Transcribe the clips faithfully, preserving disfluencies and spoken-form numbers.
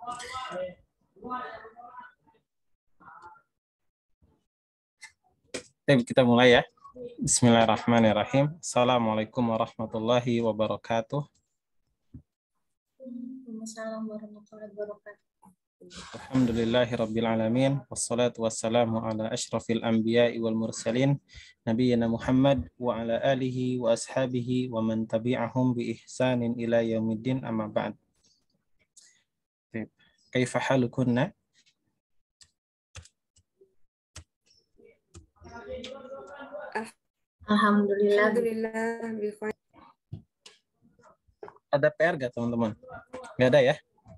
Baik, kita mulai ya. Bismillahirrahmanirrahim. Assalamualaikum warahmatullahi wabarakatuh. Waalaikumsalam warahmatullahi wabarakatuh. Alhamdulillahi rabbil alamin. Wassalatu wassalamu ala ashrafil anbiya'i wal mursalin. Nabiyyina Muhammad wa ala alihi wa ashabihi wa man tabi'ahum bi ihsanin ila yaumiddin amma ba'd. Kaifa halukunna? Alhamdulillah. Alhamdulillah. Ada P R gak teman-teman? Gak ada ya?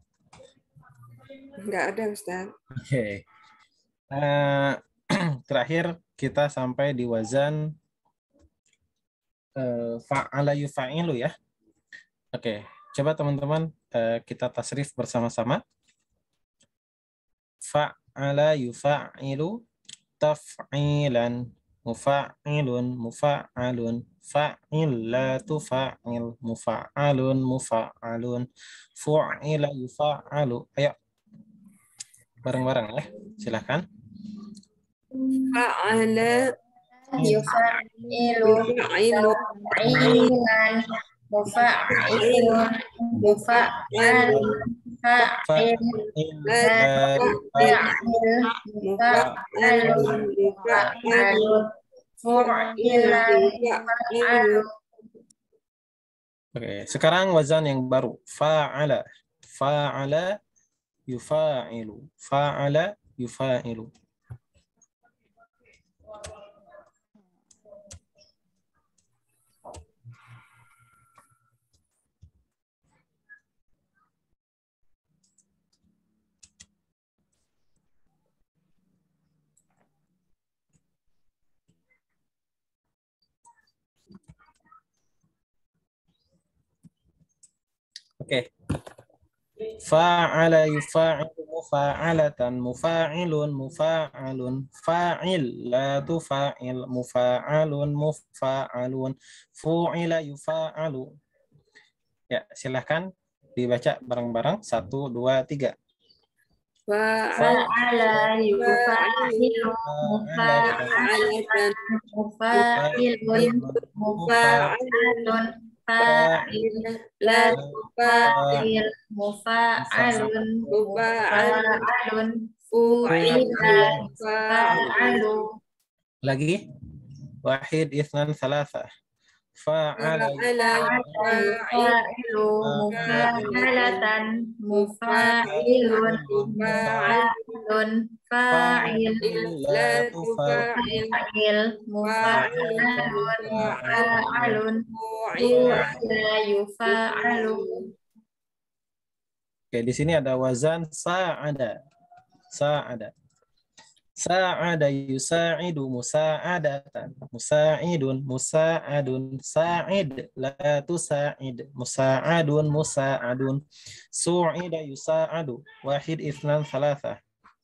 Nggak ada, Ustaz. Oke. Okay. Uh, terakhir kita sampai di wazan uh, fa'ala yufa'ilu ya. Oke, okay. Coba teman-teman uh, kita tasrif bersama-sama. Fa'ala yufa'ilu taf'ilan mufa'ilun mufa'alun fa'ilatu fa'il mufa'alun mufa'alun fu'ila yufa'alu. Ayo bareng-bareng ya, silakan. Fa'ala Yufa'ilu yufa'ilu fa'ilan mufa'ilun mufa'alun fa'il fa'il mufa'alun mufa'alun fu'ila yufa'alu. Oke, sekarang wazan yang baru. Fa'ala. Fa'ala yufa'ilu. Fa'ala yufa'ilu. Oke. Fa'ala yufa'ilu mufa'alatan mufa'ilun mufa'alun fa'il la tufa'il mufa'alun mufa'alun fu'ila yufa'alu. Ya, silahkan dibaca bareng-bareng. Satu, dua, tiga. Fa'ala yufa'ilu mufa'alatan mufa'ilun mufa'alun fa'il la tufa'il mufa'alun mufa'alun fu'ila yufa'alu. Lagi. Wahid, ithnan, thalatha. Fa'ala yufa'ilu mufa'alatan mufa'ilun mufa'alun fa'il la tufa'il mufa'alun mufa'alun fu'ila yufa'alu. Oke, di sini ada wazan sa'ada. Sa'ada. Sa'ada yusa'idu musa'adatan. Musa'idun musa'adun. Sa'id la tusa'id. Musa'adun musa'adun. Su'ida yusa'adu. Wahid, ithnan, thalatha.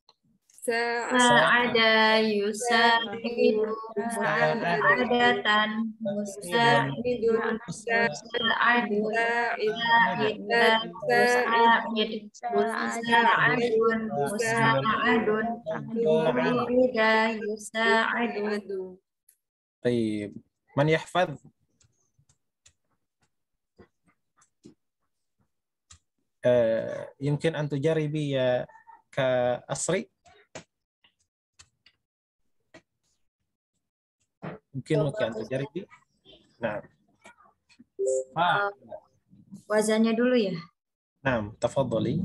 Sa'ada yusa'idu musa'adatan musa'idun musa'adu sa'id la tusa'id musa'adun musa'adun fu'ida yusa'adu. Baik. Man yahfaz? Uh, yumkin an tujaribi ya ka Asri? Mungkin mungkin an tujaribi. Nah. Uh, wazannya dulu ya. Nah, tafadhali.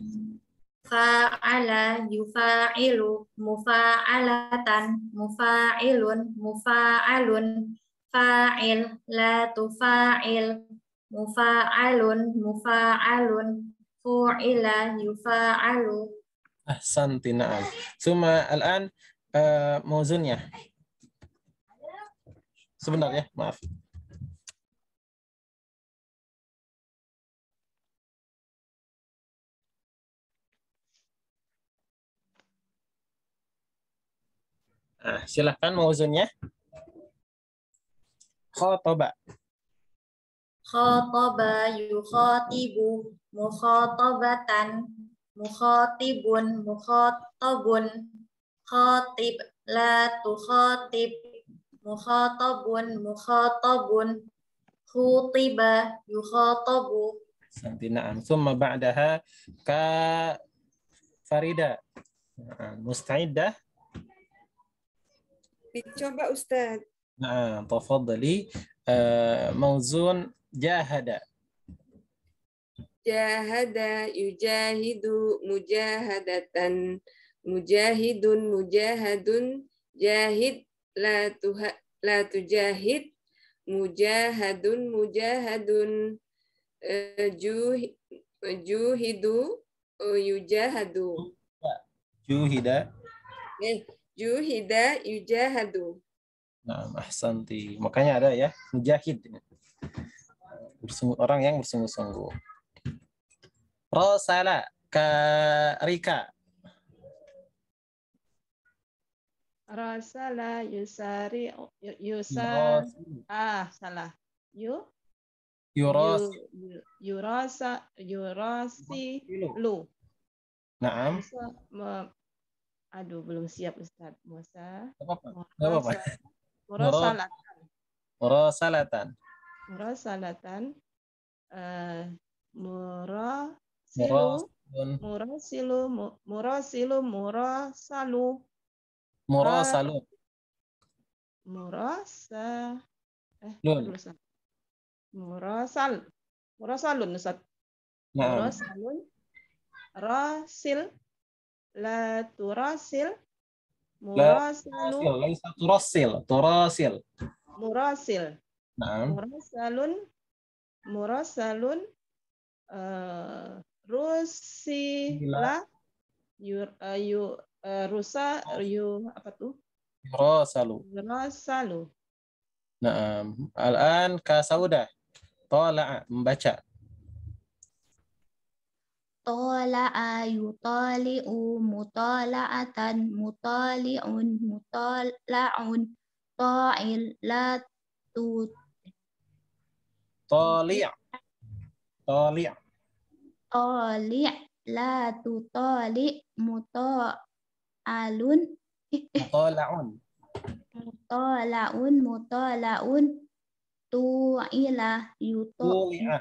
Fa'ala yufa'ilu mufa'alatan mufa'ilun mufa'alun fa'il la tufa'il mufa'alun mufa'alun fu'ila yufa'alu. Ahsanti, na'am. Suma al-an uh, mawzunnya. Sebentar ya, maaf. Nah, silahkan mawzunnya. Khotoba. Khotoba yukhatibu mukhatabatan mukhatibun, mukhatabun, khatib, la tukhatib, mukhatabun, mukhatabun, khutiba, yukhatabu. Santinaan. Summa ba'daha ka Farida. Mustaidah. Dicoba Ustaz. Nah, tafadhali. Uh, mauzun jahada. Jahada yujahidu mujahadatan. Mujahidun mujahadun. Jahid la tuha la tujahid. Mujahadun mujahadun. Uh, juh, juhidu uh, yujahadu. Juhida. Eh, juhida yujahadu. Nah, ahsanti. Makanya ada ya, mujahid. Bersungguh, orang yang bersungguh-sungguh. Rosala ka Rika. Rasala yusari yusa ah salah. Yu Yuros. yu yurasa yurasi lu. Naam. Musa, me, aduh belum siap Ustaz. Musa. Apa-apa. Apa-apa. Murasalatan. Murasalatan. Murasalatan. Uh, murasilu. Murasilu. Murasilu. Murasalu. Murasalu. Murasa. Eh, Lun. Murasal. Murasalun Ustaz. Naam. Murasalun. Rasil. La turasil. Murasalu. Laisa turasil. Turasil. Murasil. Naam. Murasalun. Murasalun. Uh, rusila. Yu, uh, yu, uh, rusa, yu, apa tuh? Rasalu. Rasalu. Naam. Al-an ka Saudah. Tala'a, membaca. Tala'a yutali'u mutala'atan mutali'un mutala'un ta'il la tu Tali'. Tali'. tali' la tutali' muta'alun Mutala'un. mutala'un mutala'un tu'ila yuto Tuli'a.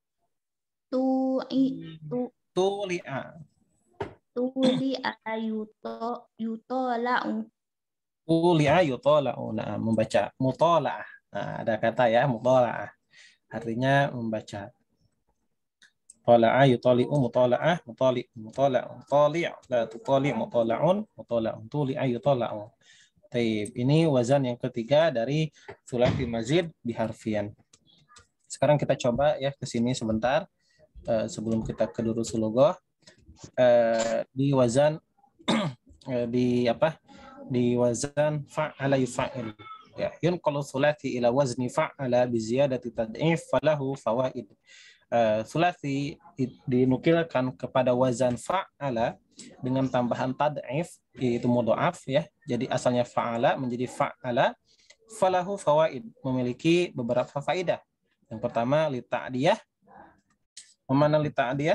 tu'i tu Tuli'a. tuli'a yuto yutola'u Tuli'a yutala'u. Nah, membaca. Mutala'ah. Nah, ada kata ya, mutala'ah. Artinya membaca. Tala'a yutali'u mutala'ah, mutali' mutala'u. Tali' la tutali' mutala'un, mutala'un. Tuli'a yutala'u. Taib. Ini wazan yang ketiga dari thulathi mazid biharfian. Sekarang kita coba ya ke sini sebentar uh, sebelum kita ke durusul lughah. Uh, di wazan uh, di apa? Di wazan fa'ala yufa'il. Ya, yunqalu thulathi ila wazni fa'ala bi ziyadati tad'if falahu fawaid. Uh, thulathi dinukilkan kepada wazan fa'ala dengan tambahan tad'if yaitu mudha'af ya. Jadi asalnya fa'ala menjadi fa'ala, falahu fawaid, memiliki beberapa faidah. Yang pertama li ta'diyah. Mana li ta'diyah?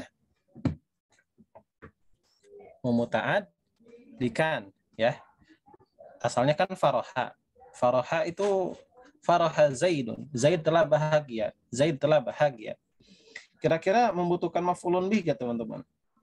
Memuta'addikan ya. Asalnya kan faraha. Faraha itu faraha Zaidun. Zaid telah bahagia. Zaid telah bahagia. Kira-kira membutuhkan maf'ulun bih ya teman-teman?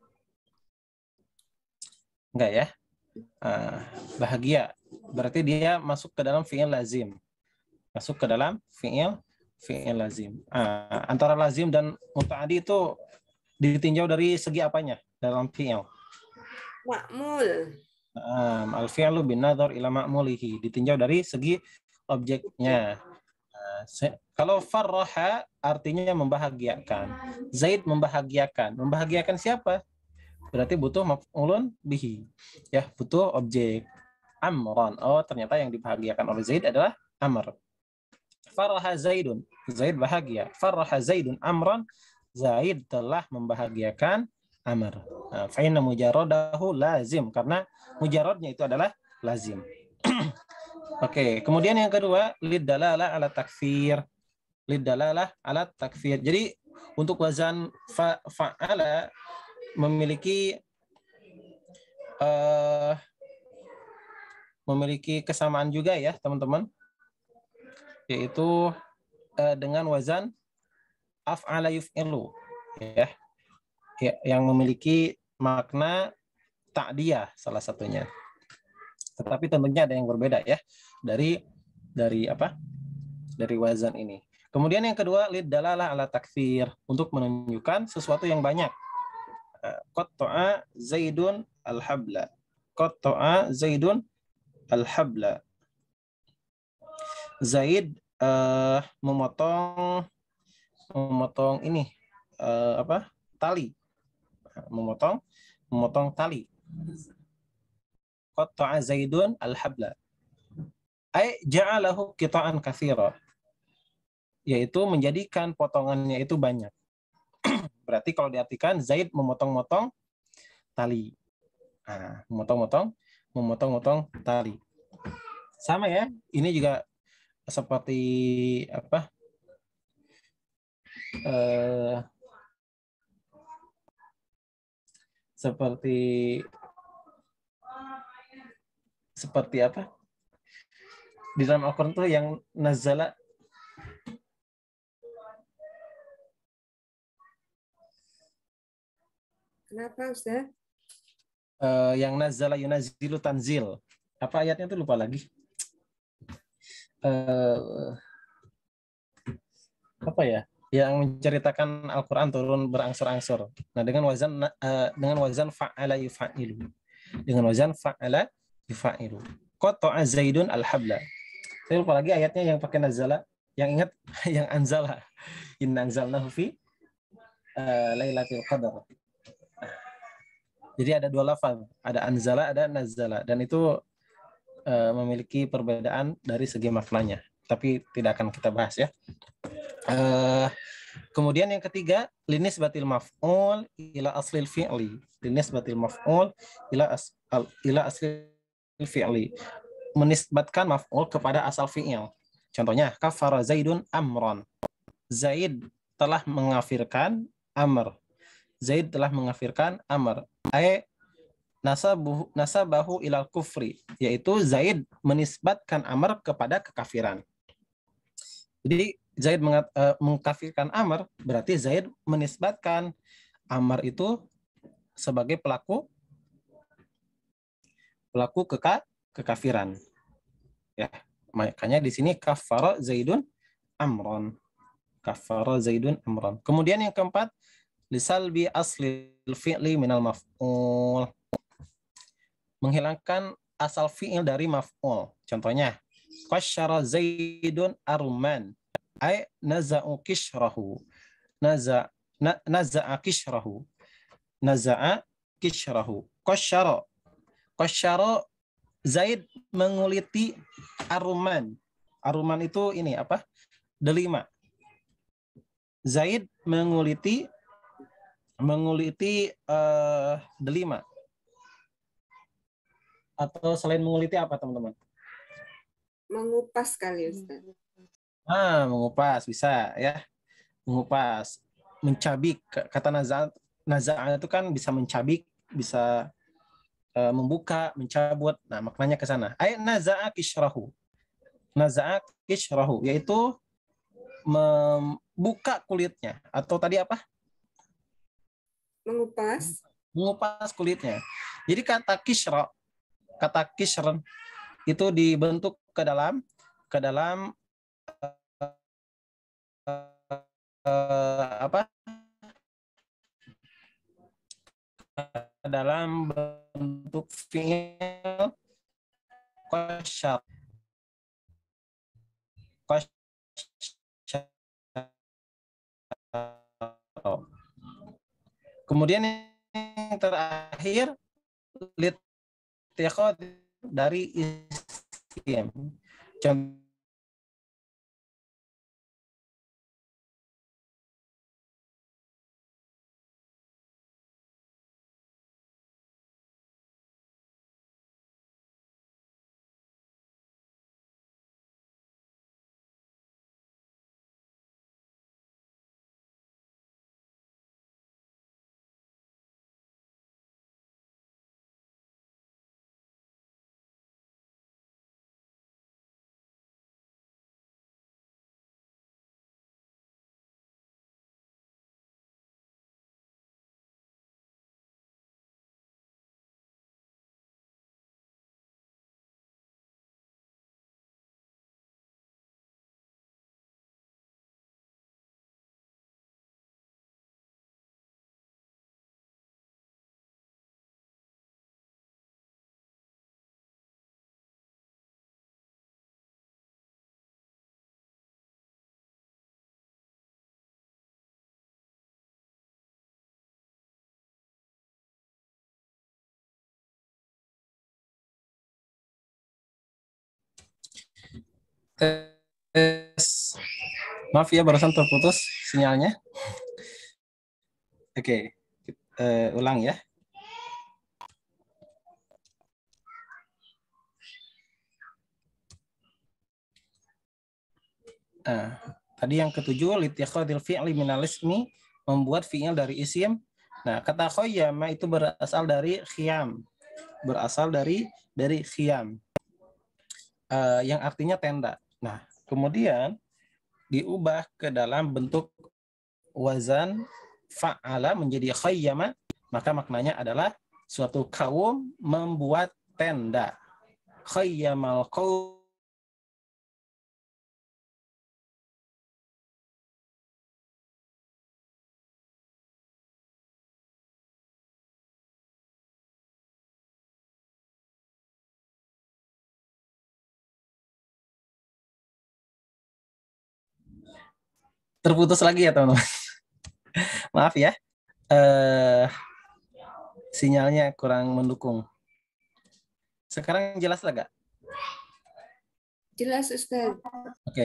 Enggak ya? Uh, bahagia. Berarti dia masuk ke dalam fi'il lazim. Masuk ke dalam fi'il fi'il lazim. Uh, antara lazim dan muta'addi itu ditinjau dari segi apanya dalam fi'il? Ma'mul. Um, al-fi'lu bin nadhar ila ma'mulihi. Ditinjau dari segi objeknya. Uh, kalau farraha artinya membahagiakan. Zaid membahagiakan. Membahagiakan siapa? Berarti butuh maf'ulun bihi. Ya, butuh objek. Amran. Oh, ternyata yang dibahagiakan oleh Zaid adalah Amr. Faraha Zaidun. Zaid bahagia. Faraha Zaidun Amran. Zaid telah membahagiakan Amr. Nah, fa inna mujarradahu lazim. Karena mujarradnya itu adalah lazim. Oke, okay. Kemudian yang kedua, lid dalalah ala takfir. Lid dalalah ala takfir. Jadi untuk wazan fa fa'ala memiliki uh, memiliki kesamaan juga ya teman-teman, yaitu uh, dengan wazan af'ala yuf'ilu ya, ya, yang memiliki makna ta'diyah salah satunya. Tetapi tentunya ada yang berbeda ya dari dari apa? Dari wazan ini. Kemudian yang kedua, lid dalalah ala takfir, untuk menunjukkan sesuatu yang banyak. Qatta'a Zaidun al-habla. Qatta'a Zaidun al-habla. Zaid uh, memotong memotong ini uh, apa? Tali. Memotong memotong tali. Qatta'a Zaidun al-habla. Ai ja'alahu qita'an katsira. Yaitu menjadikan potongannya itu banyak. Berarti kalau diartikan Zaid memotong-motong tali. Nah, memotong-motong, memotong-motong tali. Sama ya, ini juga seperti apa? Eh, seperti seperti apa? Di dalam Al-Qur'an tuh yang nazala Kenapa, Ustaz? Uh, yang nazala yunazilu tanzil. Apa ayatnya itu lupa lagi. Uh, apa ya? Yang menceritakan Al-Qur'an turun berangsur-angsur. Nah, dengan wazan uh, dengan wazan fa'ala yufa'ilu. Dengan wazan fa'ala yufa'ilu. Qata'a Zaidun al-habla. Saya lupa lagi ayatnya yang pakai nazala. Yang ingat yang anzala. Inna anzalnahu fi uh, Lailatul Qadar. Jadi ada dua lafaz, ada anzala, ada nazala, dan itu uh, memiliki perbedaan dari segi maknanya. Tapi tidak akan kita bahas ya. Uh, kemudian yang ketiga, linis batil maf'ul ila aslil fi'li. Linis batil maf'ul ila as, al, ila aslil fi'li. Menisbatkan maf'ul kepada asal fi'il. Contohnya, kafara Zaidun amron. Zaid telah mengafirkan amr. Zaid telah mengafirkan amr. Ay nasabuhu nasabahu ilal kufri, yaitu Zaid menisbatkan Amr kepada kekafiran. Jadi Zaid mengat, uh, mengkafirkan Amr, berarti Zaid menisbatkan Amr itu sebagai pelaku pelaku keka, kekafiran. Ya, makanya di sini kafara Zaidun Amron. Kafara Zaidun Amron. Kemudian yang keempat, lisalbi aslil fi'li minal maf'ul. Menghilangkan asal fi'il dari maf'ul. Contohnya, qasyara Zaidun arman. Ay naza'u kishrahu. Naza na, naza'a kishrahu. Naza'a kishrahu. Qasyara. Qasyara Zaid menguliti arman. Arman itu ini apa? Delima. Zaid menguliti menguliti uh, delima. Atau selain menguliti apa teman-teman? Mengupas kali, Ustaz. Ah, mengupas bisa ya. Mengupas, mencabik. Kata naza' naza' itu kan bisa mencabik, bisa uh, membuka, mencabut. Nah, maknanya ke sana. Ay naza'a kishrahu. Naza'a kishrahu yaitu membuka kulitnya, atau tadi apa? Mengupas. Mengupas kulitnya. Jadi kata kishra, kata kishren itu dibentuk ke dalam ke dalam uh, apa? Ke dalam bentuk fi'il qasyar. Qasyar. Kemudian yang terakhir litiqad dari isim. Contoh tes. Maaf ya, barusan terputus sinyalnya. Oke, kita ulang ya. Nah, tadi yang ketujuh, litiqadil fi'li minal ismi, membuat fi'il dari isim. Nah, kata khoyyama itu berasal dari khiyam. Berasal dari dari khiyam. Uh, yang artinya tenda. Nah, kemudian diubah ke dalam bentuk wazan fa'ala menjadi khayyama, maka maknanya adalah suatu kaum membuat tenda. Khayyamal qaum. Terputus lagi ya teman-teman. Maaf ya. Uh, sinyalnya kurang mendukung. Sekarang jelas lah gak? Jelas Ustaz. Oke. Okay.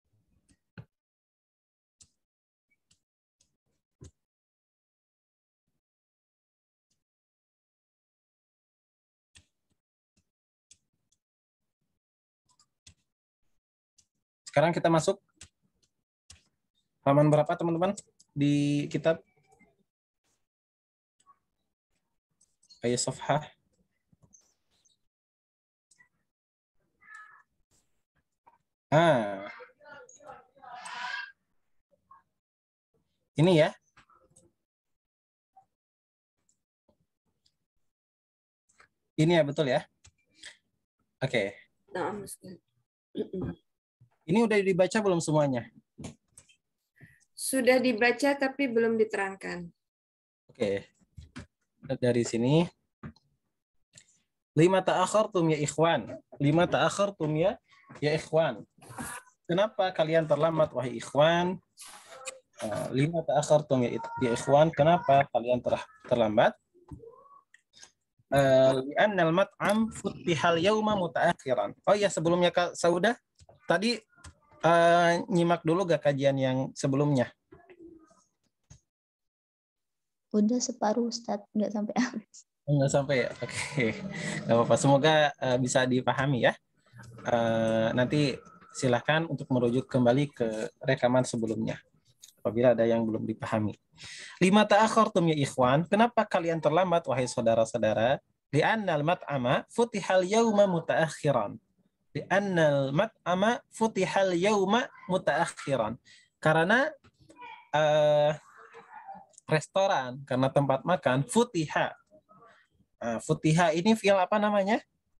Sekarang kita masuk halaman berapa teman-teman di kitab? Kayak safhah. Ah. Ini ya. Ini ya, betul ya? Oke. Okay. Nah, Ustaz. Ini udah dibaca belum semuanya? Sudah dibaca tapi belum diterangkan. Oke. Dari sini. Lima ta'akhartum ya ikhwan. Lima ta'akhartum ya ya ikhwan. Kenapa kalian terlambat wahai ikhwan? Lima ta'akhartum ya, ya ikhwan. Kenapa kalian ter, terlambat? Li'anna al-mat'am futihal yawma muta'akhiran. Oh ya, sebelumnya Kak Saudah, tadi uh, nyimak dulu gak kajian yang sebelumnya? Udah separuh Ustaz, nggak sampai habis. Nggak sampai ya? Oke, okay. Nggak apa-apa. Semoga uh, bisa dipahami ya. Uh, nanti silahkan untuk merujuk kembali ke rekaman sebelumnya apabila ada yang belum dipahami. Lima ta'akhartum ya ikhwan, kenapa kalian terlambat wahai saudara-saudara? Li'annal mat'ama futihal yawma muta'akhiran. Li'annal mat'ama futihal yawma muta'akhiran. Karena uh, restoran, karena tempat makan, futiha. Uh, futiha ini fi'il apa namanya?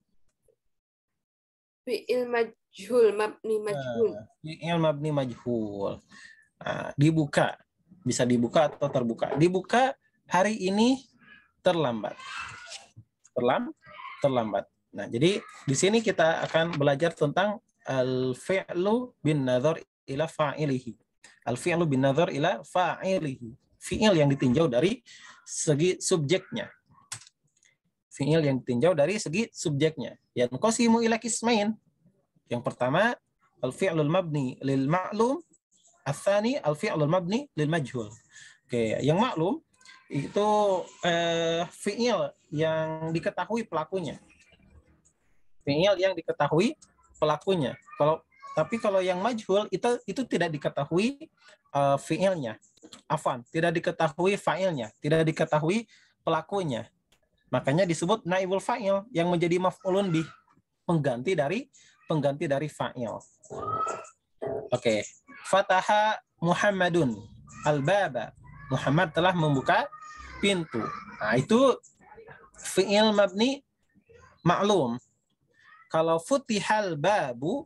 Fi'il majhul, mabni majhul. Uh, fi'il mabni majhul. Uh, dibuka, bisa dibuka atau terbuka. Dibuka hari ini terlambat. Terlam, terlambat. Nah, jadi di sini kita akan belajar tentang al-fi'lu bin nadhar ila fa'ilihi. Al-fi'lu bin nadhar ila fa'ilihi. Fi'il yang ditinjau dari segi subjeknya. Fi'il yang ditinjau dari segi subjeknya. Yang qasimu ila qismain. Yang pertama, al-fi'lul mabni lil ma'lum. Al-thani al-fi'lul mabni lil majhul. Oke, yang maklum itu eh, fi'il yang diketahui pelakunya. Fi'il yang diketahui pelakunya. Kalau tapi kalau yang majhul itu itu tidak diketahui uh, fi'ilnya. Afwan, tidak diketahui fa'ilnya, tidak diketahui pelakunya. Makanya disebut naibul fa'il yang menjadi maf'ulun bih, pengganti dari pengganti dari fa'il. Oke. Okay. Fataha Muhammadun al-baba. Muhammad telah membuka pintu. Nah, itu fi'il mabni maklum. Kalau futihal babu,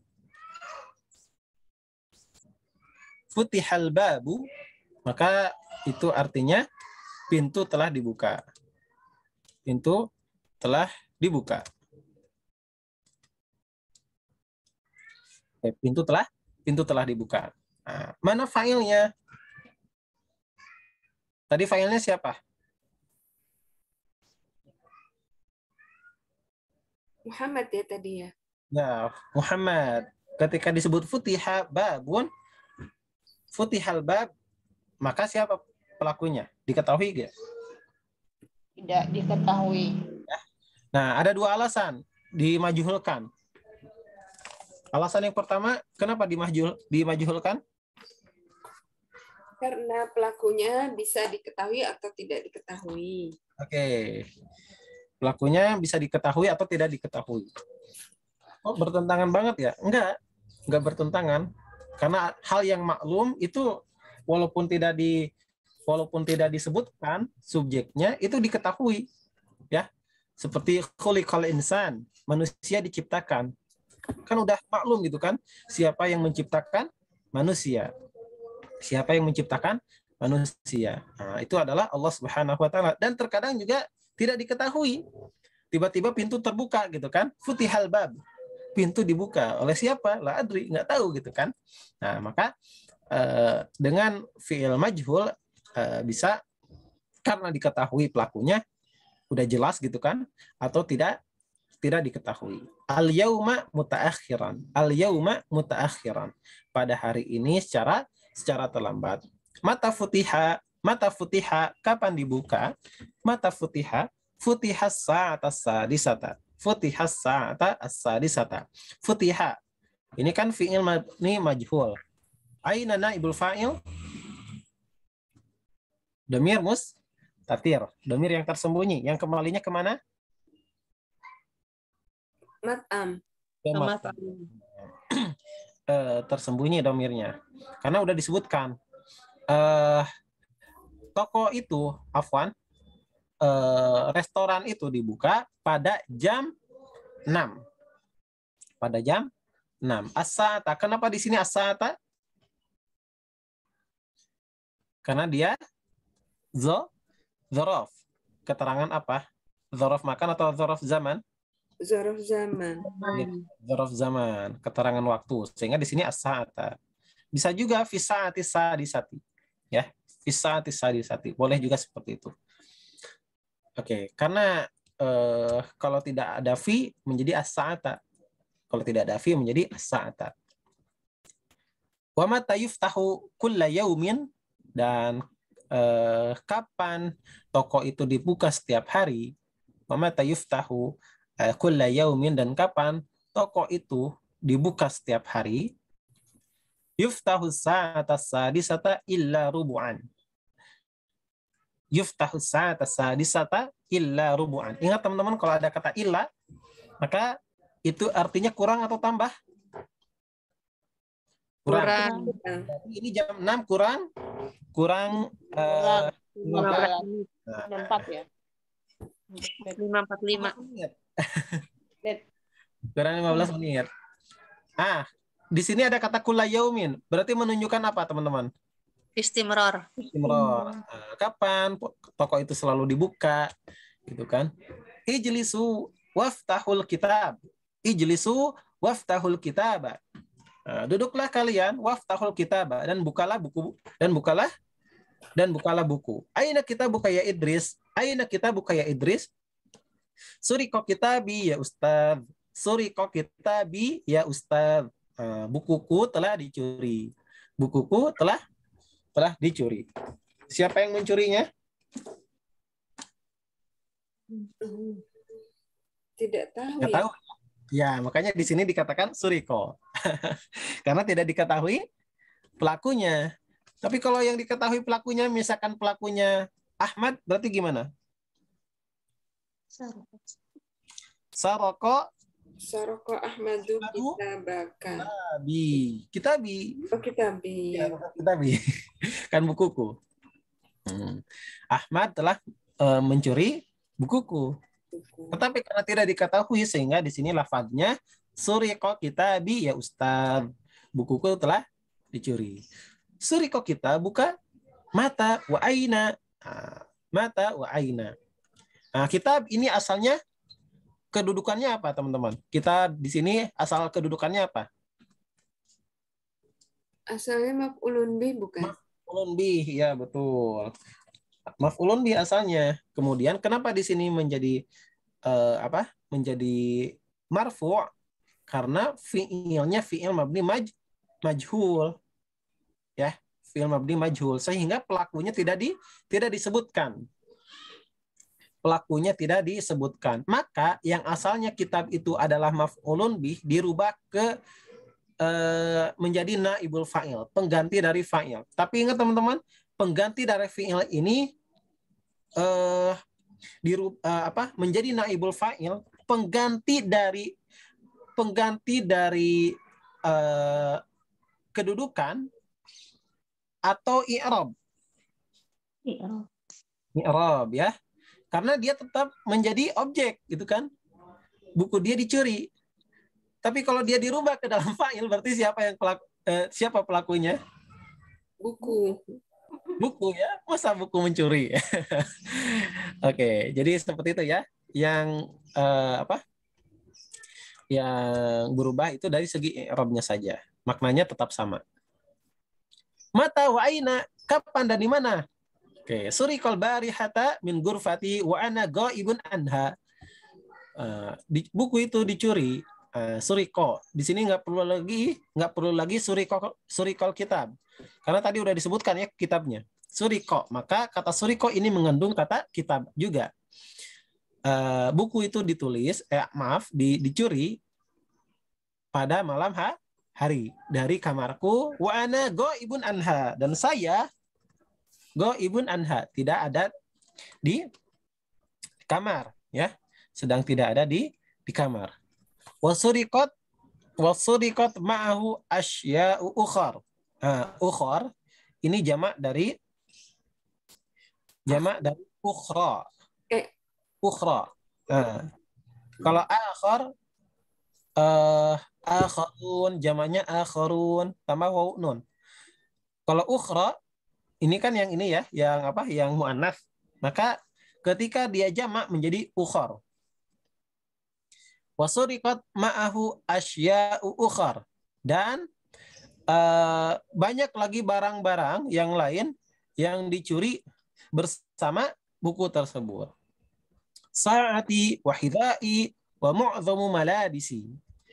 futihal babu, maka itu artinya pintu telah dibuka. Pintu telah dibuka. Oke, pintu telah pintu telah dibuka. Nah, mana filenya? Tadi filenya siapa? Muhammad ya tadi ya. Ya, Muhammad. Ketika disebut futiha babun, futihal bab, maka siapa pelakunya? Diketahui gak? Tidak diketahui. Nah, ada dua alasan dimajhulkan. Alasan yang pertama, kenapa dimajhul, dimajhulkan? Karena pelakunya bisa diketahui atau tidak diketahui. Oke. Pelakunya bisa diketahui atau tidak diketahui. Oh, bertentangan banget ya? Enggak. Enggak bertentangan. Karena hal yang maklum itu walaupun tidak di walaupun tidak disebutkan subjeknya itu diketahui. Ya. Seperti khuliqal insan, manusia diciptakan. Kan udah maklum gitu kan? Siapa yang menciptakan? Manusia. Siapa yang menciptakan manusia? Nah, itu adalah Allah Subhanahu wa taala. Dan terkadang juga tidak diketahui. Tiba-tiba pintu terbuka gitu kan? Futihal bab. Pintu dibuka oleh siapa? La adri, nggak tahu gitu kan. Nah, maka eh, dengan fi'il majhul eh, bisa karena diketahui pelakunya udah jelas gitu kan, atau tidak tidak diketahui. Al yauma mutaakhiran. Al yauma mutaakhiran. Pada hari ini secara secara terlambat. Mata futiha, mata futiha, kapan dibuka? Mata futiha, futiha sa'ata sadisata. Futiha sa'ata as-sadisata. Futiha. Ini kan fi'il mabni majhul. Aina naibul fa'il? Damir mus tatir. Damir yang tersembunyi. Yang kembalinya kemana? Mat'am. Sama Eh, tersembunyi domirnya karena udah disebutkan eh, toko itu afwan eh, restoran itu dibuka pada jam enam pada jam enam as-sa'ata. Kenapa di sini as-sa'ata? Karena dia zo zorof. Keterangan apa? Zorof makan atau zorof zaman? Zorof zaman. Zorof zaman, keterangan waktu. Sehingga di sini as-sa'ata. Bisa juga fi sa'ati sadisati. Ya, fi sa'ati sadisati. Boleh juga seperti itu. Oke, karena eh, kalau tidak ada fi menjadi as-sa'ata. Kalau tidak ada fi menjadi as-sa'ata. Wa mata yuftahu kulla yaumin, dan eh, kapan toko itu dibuka setiap hari? Wa mata yuftahu kulla yaumin, dan kapan toko itu dibuka setiap hari? Yuftahu sa'ata sadisata illa rubu'an. Yuftahu sa'ata sadisata illa rubu'an. Ingat teman-teman, kalau ada kata illa, maka itu artinya kurang atau tambah? Kurang. Kurang. Jadi ini jam enam kurang kurang kurang eh, lima belas empat ya. lima empat lima. menit. Net. Kurang lima belas menit. Ah, di sini ada kata kulla yaumin. Berarti menunjukkan apa, teman-teman? Istimror. Istimror. Nah, kapan toko itu selalu dibuka, gitu kan? Ijlisu waftahul kitab. Ijlisu waftahul kitab. Nah, duduklah kalian waftahul kitab, dan bukalah buku dan bukalah dan bukalah buku. Aina kita buka ya Idris? Aina kita buka ya Idris? Suriko kitabi ya Ustaz. Suriko kitabi ya Ustaz. Nah, bukuku telah dicuri. Bukuku telah telah dicuri. Siapa yang mencurinya? Tidak tahu Nggak ya. tahu. Ya, makanya di sini dikatakan suriko. Karena tidak diketahui pelakunya. Tapi kalau yang diketahui pelakunya, misalkan pelakunya Ahmad, berarti gimana? Saroko Saroko Ahmadu kitabaka. Kitabi. Kitabi. Oh, kitabi. Ya, kitabi. Kan bukuku. Hmm. Ahmad telah uh, mencuri bukuku. Buku. Tetapi karena tidak diketahui, sehingga di sini lafadznya suriko kitabi ya Ustaz. Bukuku telah dicuri. Suriko kita buka mata wa aina. Nah, mata wa aina. Nah, kitab ini asalnya kedudukannya apa, teman-teman? Kita di sini asal kedudukannya apa? Asalnya maf'ulun bih bukan? Maf'ulun bih, ya betul. Maf'ulun bih asalnya. Kemudian kenapa di sini menjadi eh, apa? Menjadi marfu'? Karena fiilnya fiil mabni maj, majhul. Ya, fiil mabni majhul sehingga pelakunya tidak di tidak disebutkan. Pelakunya tidak disebutkan. Maka yang asalnya kitab itu adalah maf'ulun bih dirubah ke eh, menjadi naibul fa'il, pengganti dari fa'il. Tapi ingat teman-teman, pengganti dari fi'il ini eh, dirub, eh, apa? menjadi naibul fa'il, pengganti dari pengganti dari eh, kedudukan atau i'rab. I'rab. I'rab ya. Karena dia tetap menjadi objek gitu kan. Buku dia dicuri. Tapi kalau dia dirubah ke dalam fa'il berarti siapa yang pelaku, eh, siapa pelakunya? Buku. Buku ya. Masa buku mencuri? Oke, jadi seperti itu ya. Yang eh, apa? Yang berubah itu dari segi i'rabnya saja. Maknanya tetap sama. Mata wa aina, kapan dan di mana? Oke, suri kal barihata min gurfati wa ana ghaibun anha. Uh, di, buku itu dicuri. Uh, suriko. Di sini nggak perlu lagi nggak perlu lagi suriko surikol kitab. Karena tadi udah disebutkan ya kitabnya. Suriko. Maka kata suriko ini mengandung kata kitab juga. Uh, buku itu ditulis, eh, maaf, di, dicuri pada malam ha, hari dari kamarku. Wa ana ghaibun anha, dan saya ghaibun anha, tidak ada di kamar ya, sedang tidak ada di di kamar. Wasuriqat wasuriqat ma'ahu asya'u ukhar. Nah, ukhar ini jamak dari jamak dari ukhra. Eh. Ukhra. Nah, kalau akhar eh akharun jamaknya akharun tambah waw nun. Kalau ukhra ini kan yang ini ya, yang apa? Yang muannats. Maka ketika dia jamak menjadi ukhar. Wasuriqat ma'ahu asya'u ukhar. Dan uh, banyak lagi barang-barang yang lain yang dicuri bersama buku tersebut. Sa'ati wa hidha'i wa mu'dhamu maladisi.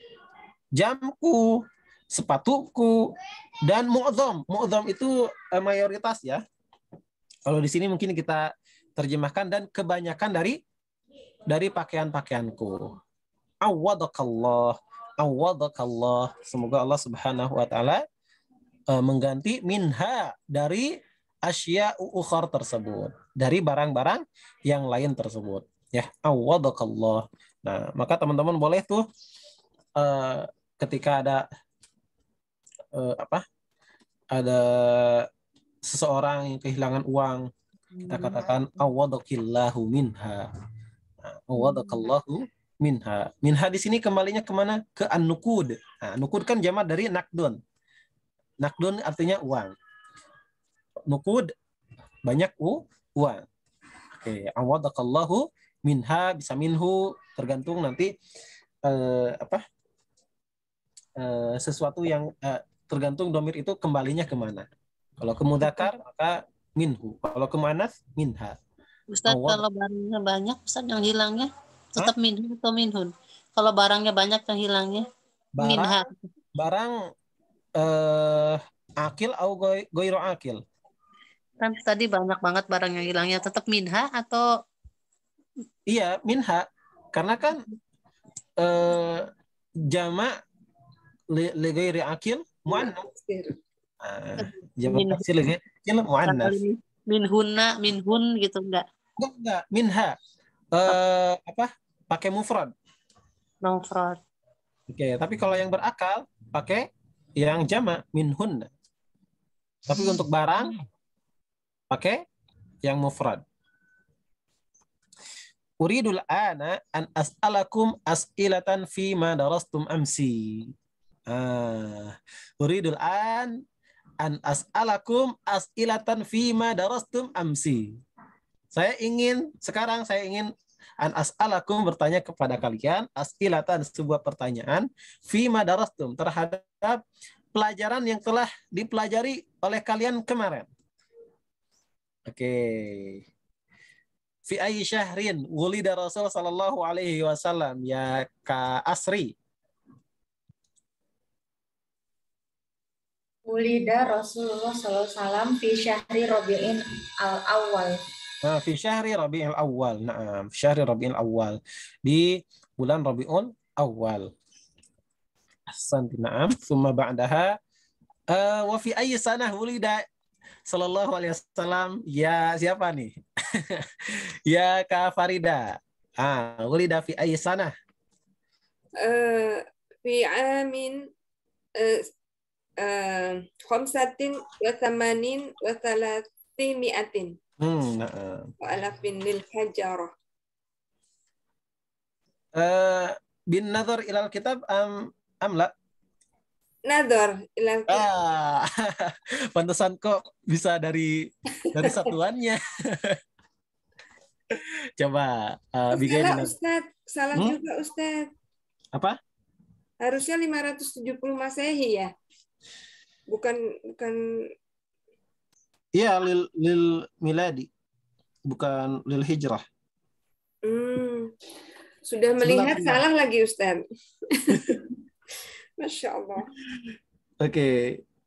Jamku, sepatuku, dan mu'dham. Mu'dham itu uh, mayoritas ya. Kalau di sini mungkin kita terjemahkan dan kebanyakan dari dari pakaian-pakaianku. Awwadakallah, awwadakallah. Semoga Allah Subhanahu wa taala uh, mengganti minha dari asya'u ukhar tersebut, dari barang-barang yang lain tersebut. Ya, awwadakallah. Nah, maka teman-teman boleh tuh uh, ketika ada uh, apa? Ada seseorang yang kehilangan uang, kita katakan awwadakillahu minha. Awwadakallahu minha. Minha di sini kembalinya kemana? Ke an-nukud. Nah, nukud kan jamak dari nakdun. Nakdun artinya uang. Nukud banyak u, uang. Oke, awwadakallahu minha, bisa minhu, tergantung nanti eh, apa? Eh, sesuatu yang eh, tergantung domir itu kembalinya kemana. Kalau ke mudzakkar maka minhu. Kalau ke muannats minha. Ustaz, Awad. kalau barangnya banyak, Ustaz, yang hilangnya tetap minhu atau minhun? Kalau barangnya banyak yang hilangnya, Barang, minha. barang eh, akil atau goiro akil? Kan tadi banyak banget barang yang hilangnya, tetap minha atau? Iya, minha. Karena kan eh, jamak li goiro akil muannats. Uh, jamak taksir li goiro akil muannats. Minhunna, minhun gitu enggak? Enggak, enggak. Minha. Uh, apa? Pakai mufrad. Mufrad. Oke, tapi kalau yang berakal pakai yang jamak minhun. Tapi untuk barang pakai yang mufrad. Uridul ana an as'alakum as'ilatan fi ma darastum amsi. Ah, uridul an an as'alakum as'ilatan fi ma darastum amsi. Saya ingin, sekarang saya ingin an as'alakum bertanya kepada kalian, as'ilatan sebuah pertanyaan, fima darastum terhadap pelajaran yang telah dipelajari oleh kalian kemarin. Oke. Fi ayyi syahrin wulida Rasul sallallahu alaihi wasallam ya ka asri. Wulida Rasulullah sallallahu alaihi wasallam fi syahri Rabi'in al-awwal. Nah, fi syahri Rabi'il Awal. Nah, syahri Rabi'il Awal. Di bulan Rabiul Awal. Ahsanti, na'am. Tsumma ba'daha uh, wa fi ayyi sanah wulida sallallahu alaihi wasallam? Ya, siapa nih? Ya, Kak Farida. Ah, wulida fi ayyi sanah? Uh, fi amin uh, uh, khamsatin wa thamanin wa thalathimi'atin Hmm, nah. wa alafin lil hajarah. Uh, bin nazar ilal kitab am amla? Nadhar ilal kitab. Ah, pantesan kok bisa dari dari satuannya. Coba uh, Oh, bikin salah Ustaz, salah Hmm? juga Ustaz. Apa? Harusnya lima ratus tujuh puluh Masehi ya. Bukan bukan Iya, lil, lil miladi, bukan lil hijrah. hmm, sudah melihat Sebentar, salah lagi Ustaz. Masya Allah. Oke, okay.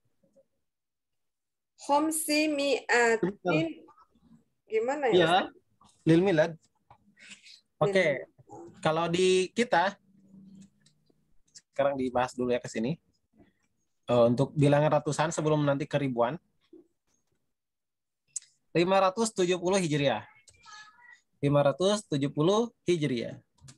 Khomsi mi'atin gimana ya? Iya, Ustaz? lil milad. Oke, okay. Lil- Kalau di kita sekarang dibahas dulu ya ke sini. Uh, untuk bilangan ratusan sebelum nanti ke ribuan. lima ratus tujuh puluh Hijriah. lima ratus tujuh puluh Hijriah.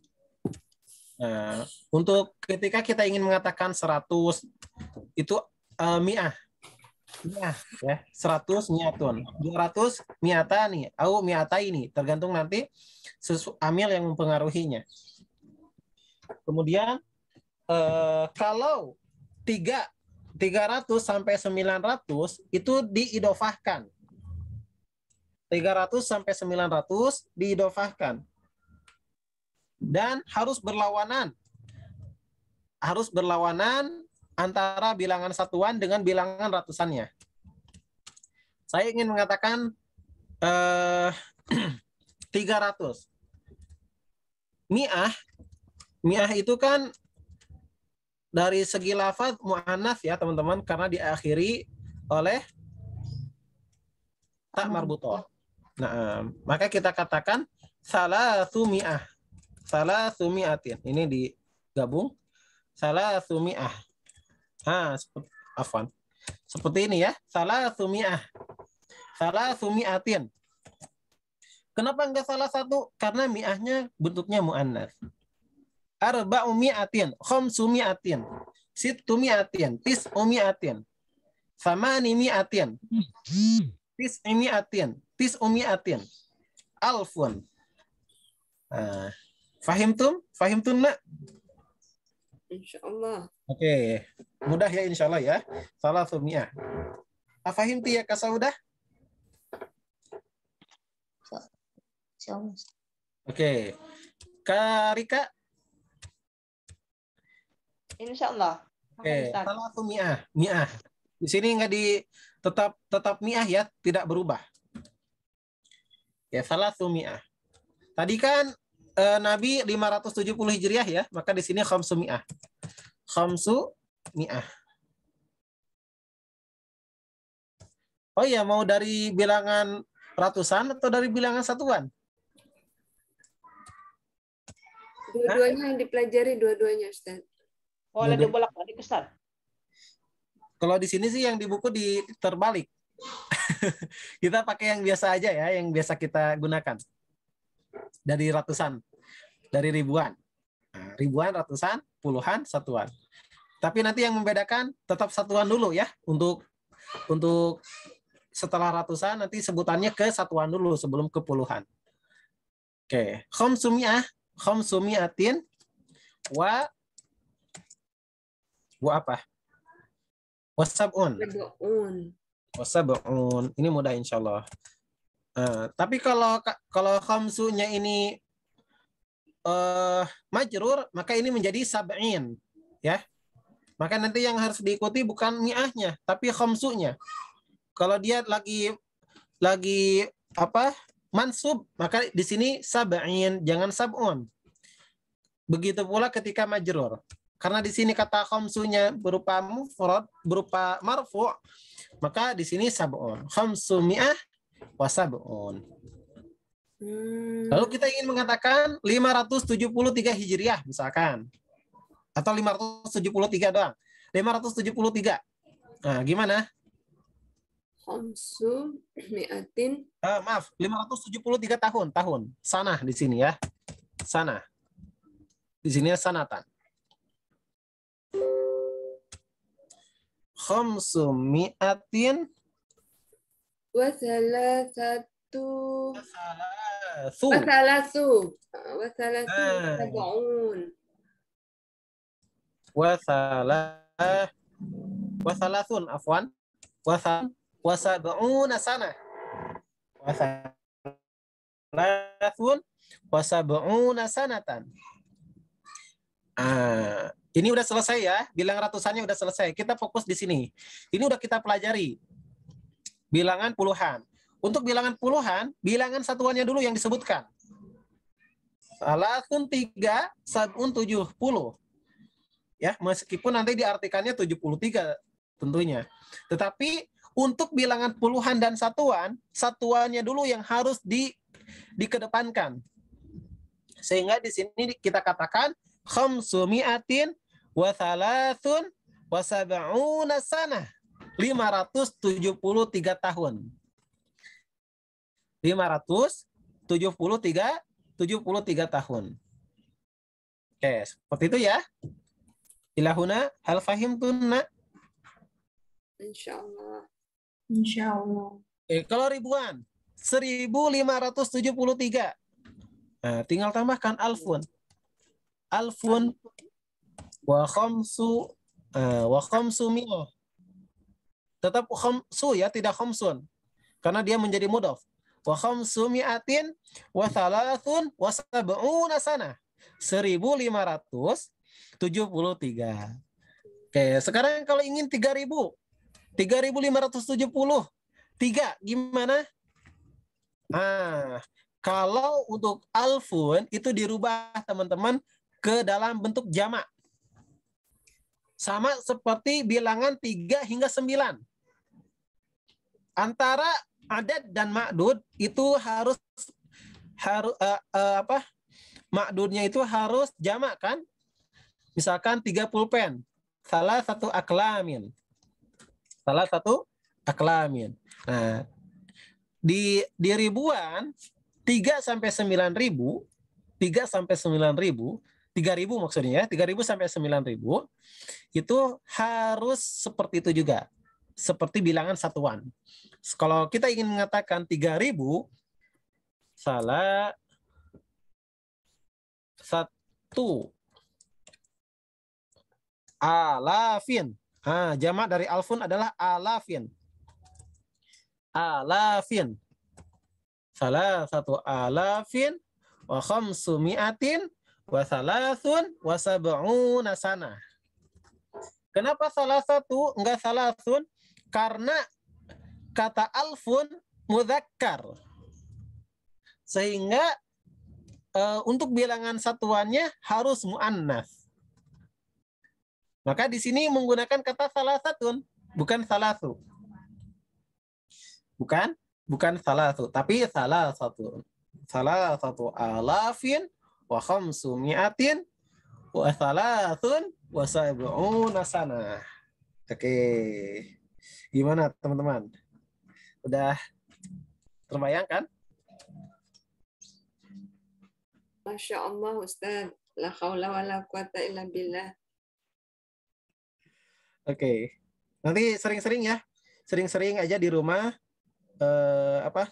Nah, untuk ketika kita ingin mengatakan seratus itu uh, mi'ah. Mi'ah ya, seratus mi'atun. dua ratus mi'atani atau mi'ataini, tergantung nanti sesu amil yang mempengaruhinya. Kemudian uh, kalau tiga tiga ratus sampai sembilan ratus itu diidofahkan. tiga ratus sampai sembilan ratus diidofahkan. Dan harus berlawanan. Harus berlawanan antara bilangan satuan dengan bilangan ratusannya. Saya ingin mengatakan eh, tiga ratus. Mi'ah, mi'ah itu kan dari segi lafaz mu'annats ya teman-teman, karena diakhiri oleh tak marbutoh. Nah, maka kita katakan salasu mi'ah. Salasu mi'atin. Ini digabung. Salasu mi'ah. Ah, seperti, afwan. Seperti ini ya. Salasu mi'ah. Salasu mi'atin. Kenapa enggak salah satu? Karena mi'ahnya bentuknya mu'annats. Arba'u mi'atin, khamsu mi'atin, sittu mi'atin, tis'u mi'atin, samani mi'atin, tis'i mi'atin, tis'u mi'atin, alfun. Nah, fahimtum? Fahimtum nak? Insya Allah. Oke, mudah ya insya Allah ya. Salah sumi'ah. Afahimti ya kasaudah? So, Oke, Karika? Insya Allah. Oke, salah sumi'ah, mi'ah. Di sini nggak di tetap tetap mi'ah ya, tidak berubah. Ya, salah sumi'ah. Tadi kan eh, Nabi lima ratus tujuh puluh Hijriah ya, maka di sini khamsu mi'ah. Khamsu mi'ah. Oh iya, mau dari bilangan ratusan atau dari bilangan satuan? Dua-duanya yang dipelajari, dua-duanya Ustaz. Boleh dibolak-balik Ustaz. Kalau di sini sih yang di buku di terbalik. Kita pakai yang biasa aja ya, yang biasa kita gunakan. Dari ratusan, dari ribuan. Nah, ribuan, ratusan, puluhan, satuan. Tapi nanti yang membedakan tetap satuan dulu ya, untuk untuk setelah ratusan nanti sebutannya ke satuan dulu sebelum ke puluhan. Oke, khamsumi'ah, khamsumi'atin wa wa apa? Wasab'un. Sab'un. Wasab'un. Ini mudah insyaallah. Uh, tapi kalau kalau khamsunya ini uh, majrur, maka ini menjadi sab'in, ya. Maka nanti yang harus diikuti bukan mi'ahnya, tapi khamsunya. Kalau dia lagi lagi apa? Mansub, maka di sini sab'in, jangan sab'un. Begitu pula ketika majrur. karena di sini kata khamsunya berupa mufrad, berupa marfu, maka di sini sab'un. Khamsumi'ah wa sab'un. Hmm. Lalu kita ingin mengatakan lima ratus tujuh puluh tiga Hijriah misalkan. Atau lima ratus tujuh puluh tiga doang. lima ratus tujuh puluh tiga. Nah, gimana? Khamsu mi'atin. Uh, maaf, lima ratus tujuh puluh tiga tahun, tahun. Sanah di sini ya. Sanah. Di sini sanatan. Khamsu mi'atin Wa salasatu. salasu. Wa salasu. Wa salasu Ah. sab'un. Wa salah wa salasun afwan. Wa sa- wa sab'una sana. Wa salasun wa sab'una sanatan. Ah, ini udah selesai ya, bilang ratusannya udah selesai. Kita fokus di sini. Ini udah kita pelajari. Bilangan puluhan. Untuk bilangan puluhan, bilangan satuannya dulu yang disebutkan. Salasun tiga, sabun tujuh puluh. Ya, meskipun nanti diartikannya tujuh puluh tiga tentunya. Tetapi untuk bilangan puluhan dan satuan, satuannya dulu yang harus di dikedepankan. Sehingga di sini kita katakan khamsu mi'atin wa thalathun wa sab'una sanah. lima ratus tujuh puluh tiga tahun. lima ratus tujuh puluh tiga, tujuh puluh tiga tahun. Oke, seperti itu ya. Ilahuna hal fahimtunna? Insyaallah. Insyaallah. Eh, kalau ribuan, seribu lima ratus tujuh puluh tiga. Nah, tinggal tambahkan alfun. Alfun wa khamsu uh, wa khamsu mi'ah. Tetap khamsu ya, tidak khamsun. Karena dia menjadi mudhaf. Wa khamsu mi'atin wa thalathun wa sab'una sana. seribu lima ratus tujuh puluh tiga. Oke, sekarang kalau ingin tiga ribu. tiga ribu lima ratus tujuh puluh tiga gimana? Ah, kalau untuk alfun itu dirubah teman-teman ke dalam bentuk jamak. Sama seperti bilangan tiga hingga sembilan. Antara adad dan ma'dud itu harus harus uh, uh, apa? Ma'dudnya itu harus jamak kan? Misalkan tiga pulpen. Salah satu aklamin. Salah satu aklamin. Nah, di di ribuan tiga sampai sembilan ribu, tiga sampai sembilan ribu, tiga ribu maksudnya ya, tiga ribu sampai sembilan ribu itu harus seperti itu juga. Seperti bilangan satuan. Kalau kita ingin mengatakan tiga ribu, salah satu alafin. Ah, jamak dari alfun adalah alafin. Alafin. Salah satu alafin wa khamsu mi'atin wa salasun wa sab'una sana. Kenapa salah satu enggak salasun? Karena kata alfun mudzakkar. Sehingga uh, untuk bilangan satuannya harus muannats. Maka di sini menggunakan kata salah satun, bukan salasu. Bukan, bukan salasu, tapi salah satu. Salah satu alafin wa khamsu mi'atin wa salasun wa sab'una sana. Oke. Gimana teman-teman? Udah terbayangkan? Masya Allah Ustaz. La haula wa la quwata illa billah. Oke. Nanti sering-sering ya. Sering-sering aja di rumah eh, apa?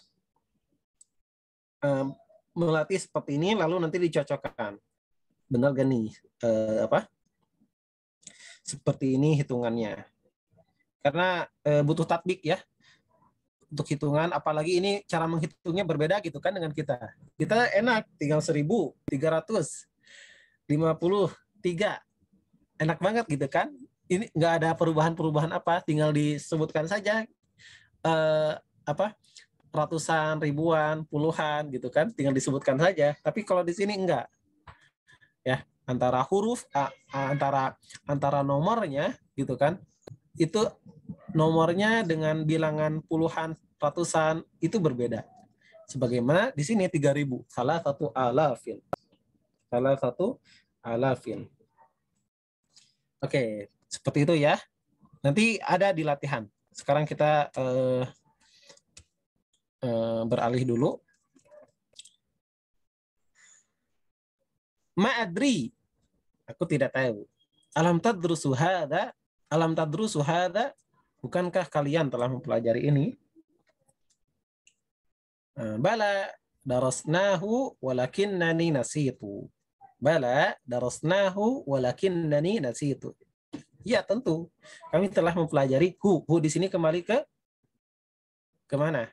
Eh, melatih seperti ini lalu nanti dicocokkan. Benar gak nih? Eh, apa? Seperti ini hitungannya. Karena eh, butuh tatbik ya. Untuk hitungan, apalagi ini cara menghitungnya berbeda gitu kan dengan kita. Kita enak, tinggal seribu tiga ratus lima puluh tiga. Enak banget gitu kan. Ini nggak ada perubahan-perubahan apa, tinggal disebutkan saja eh, apa ratusan, ribuan, puluhan gitu kan, tinggal disebutkan saja. Tapi kalau di sini enggak. Ya, antara huruf a- antara antara nomornya gitu kan, itu nomornya dengan bilangan puluhan, ratusan itu berbeda. Sebagaimana di sini tiga ribu, salah satu alafin. Salah satu alafin. Oke, seperti itu ya. Nanti ada di latihan. Sekarang kita eh, eh, beralih dulu. Ma'adri. Aku tidak tahu. Alam tadrusu hadza? Alam tadrusu hadza? Bukankah kalian telah mempelajari ini? Bala darasnahu walakinnani nasitu. Bala darasnahu walakinnani nasitu. Ya tentu. Kami telah mempelajari hu. Hu di sini kembali ke kemana?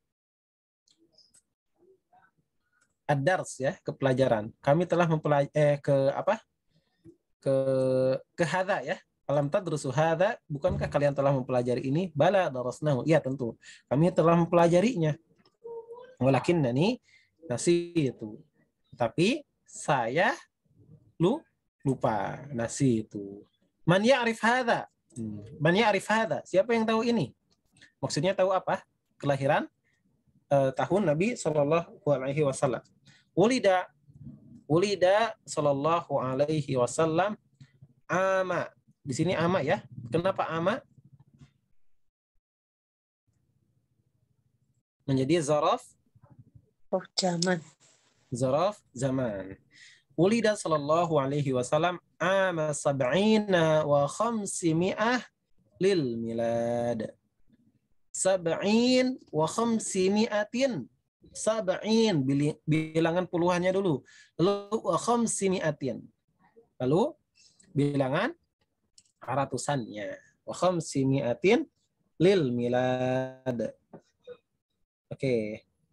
Ad-dars ya, ke pelajaran. Kami telah mempelajari eh, ke apa? Ke ke hadza ya. Alam tadrusu hadza? Bukankah kalian telah mempelajari ini? Bala darasnahu. Ya tentu. Kami telah mempelajarinya. Walakinnani nasitu. Tapi saya lu lupa nasitu. Man ya'rif hadza? Hmm. Man ya'rif hadza? Siapa yang tahu ini? Maksudnya tahu apa? Kelahiran eh, tahun Nabi Shallallahu Alaihi Wasallam. Ulida, ulida Shallallahu Alaihi Wasallam ama. Di sini ama ya. Kenapa ama? Menjadi zaraf. Oh, zaman. Zaraf zaman. Ulida Shallallahu Alaihi Wasallam ama sab'ina wa khamsimi'ah lil milad. Sab'in wa khamsimi'atin. Sab'in bilangan puluhannya dulu. Lalu wa khamsimi'atin. Lalu bilangan ratusannya. Wa khamsimi'atin lil milad. Oke. Okay.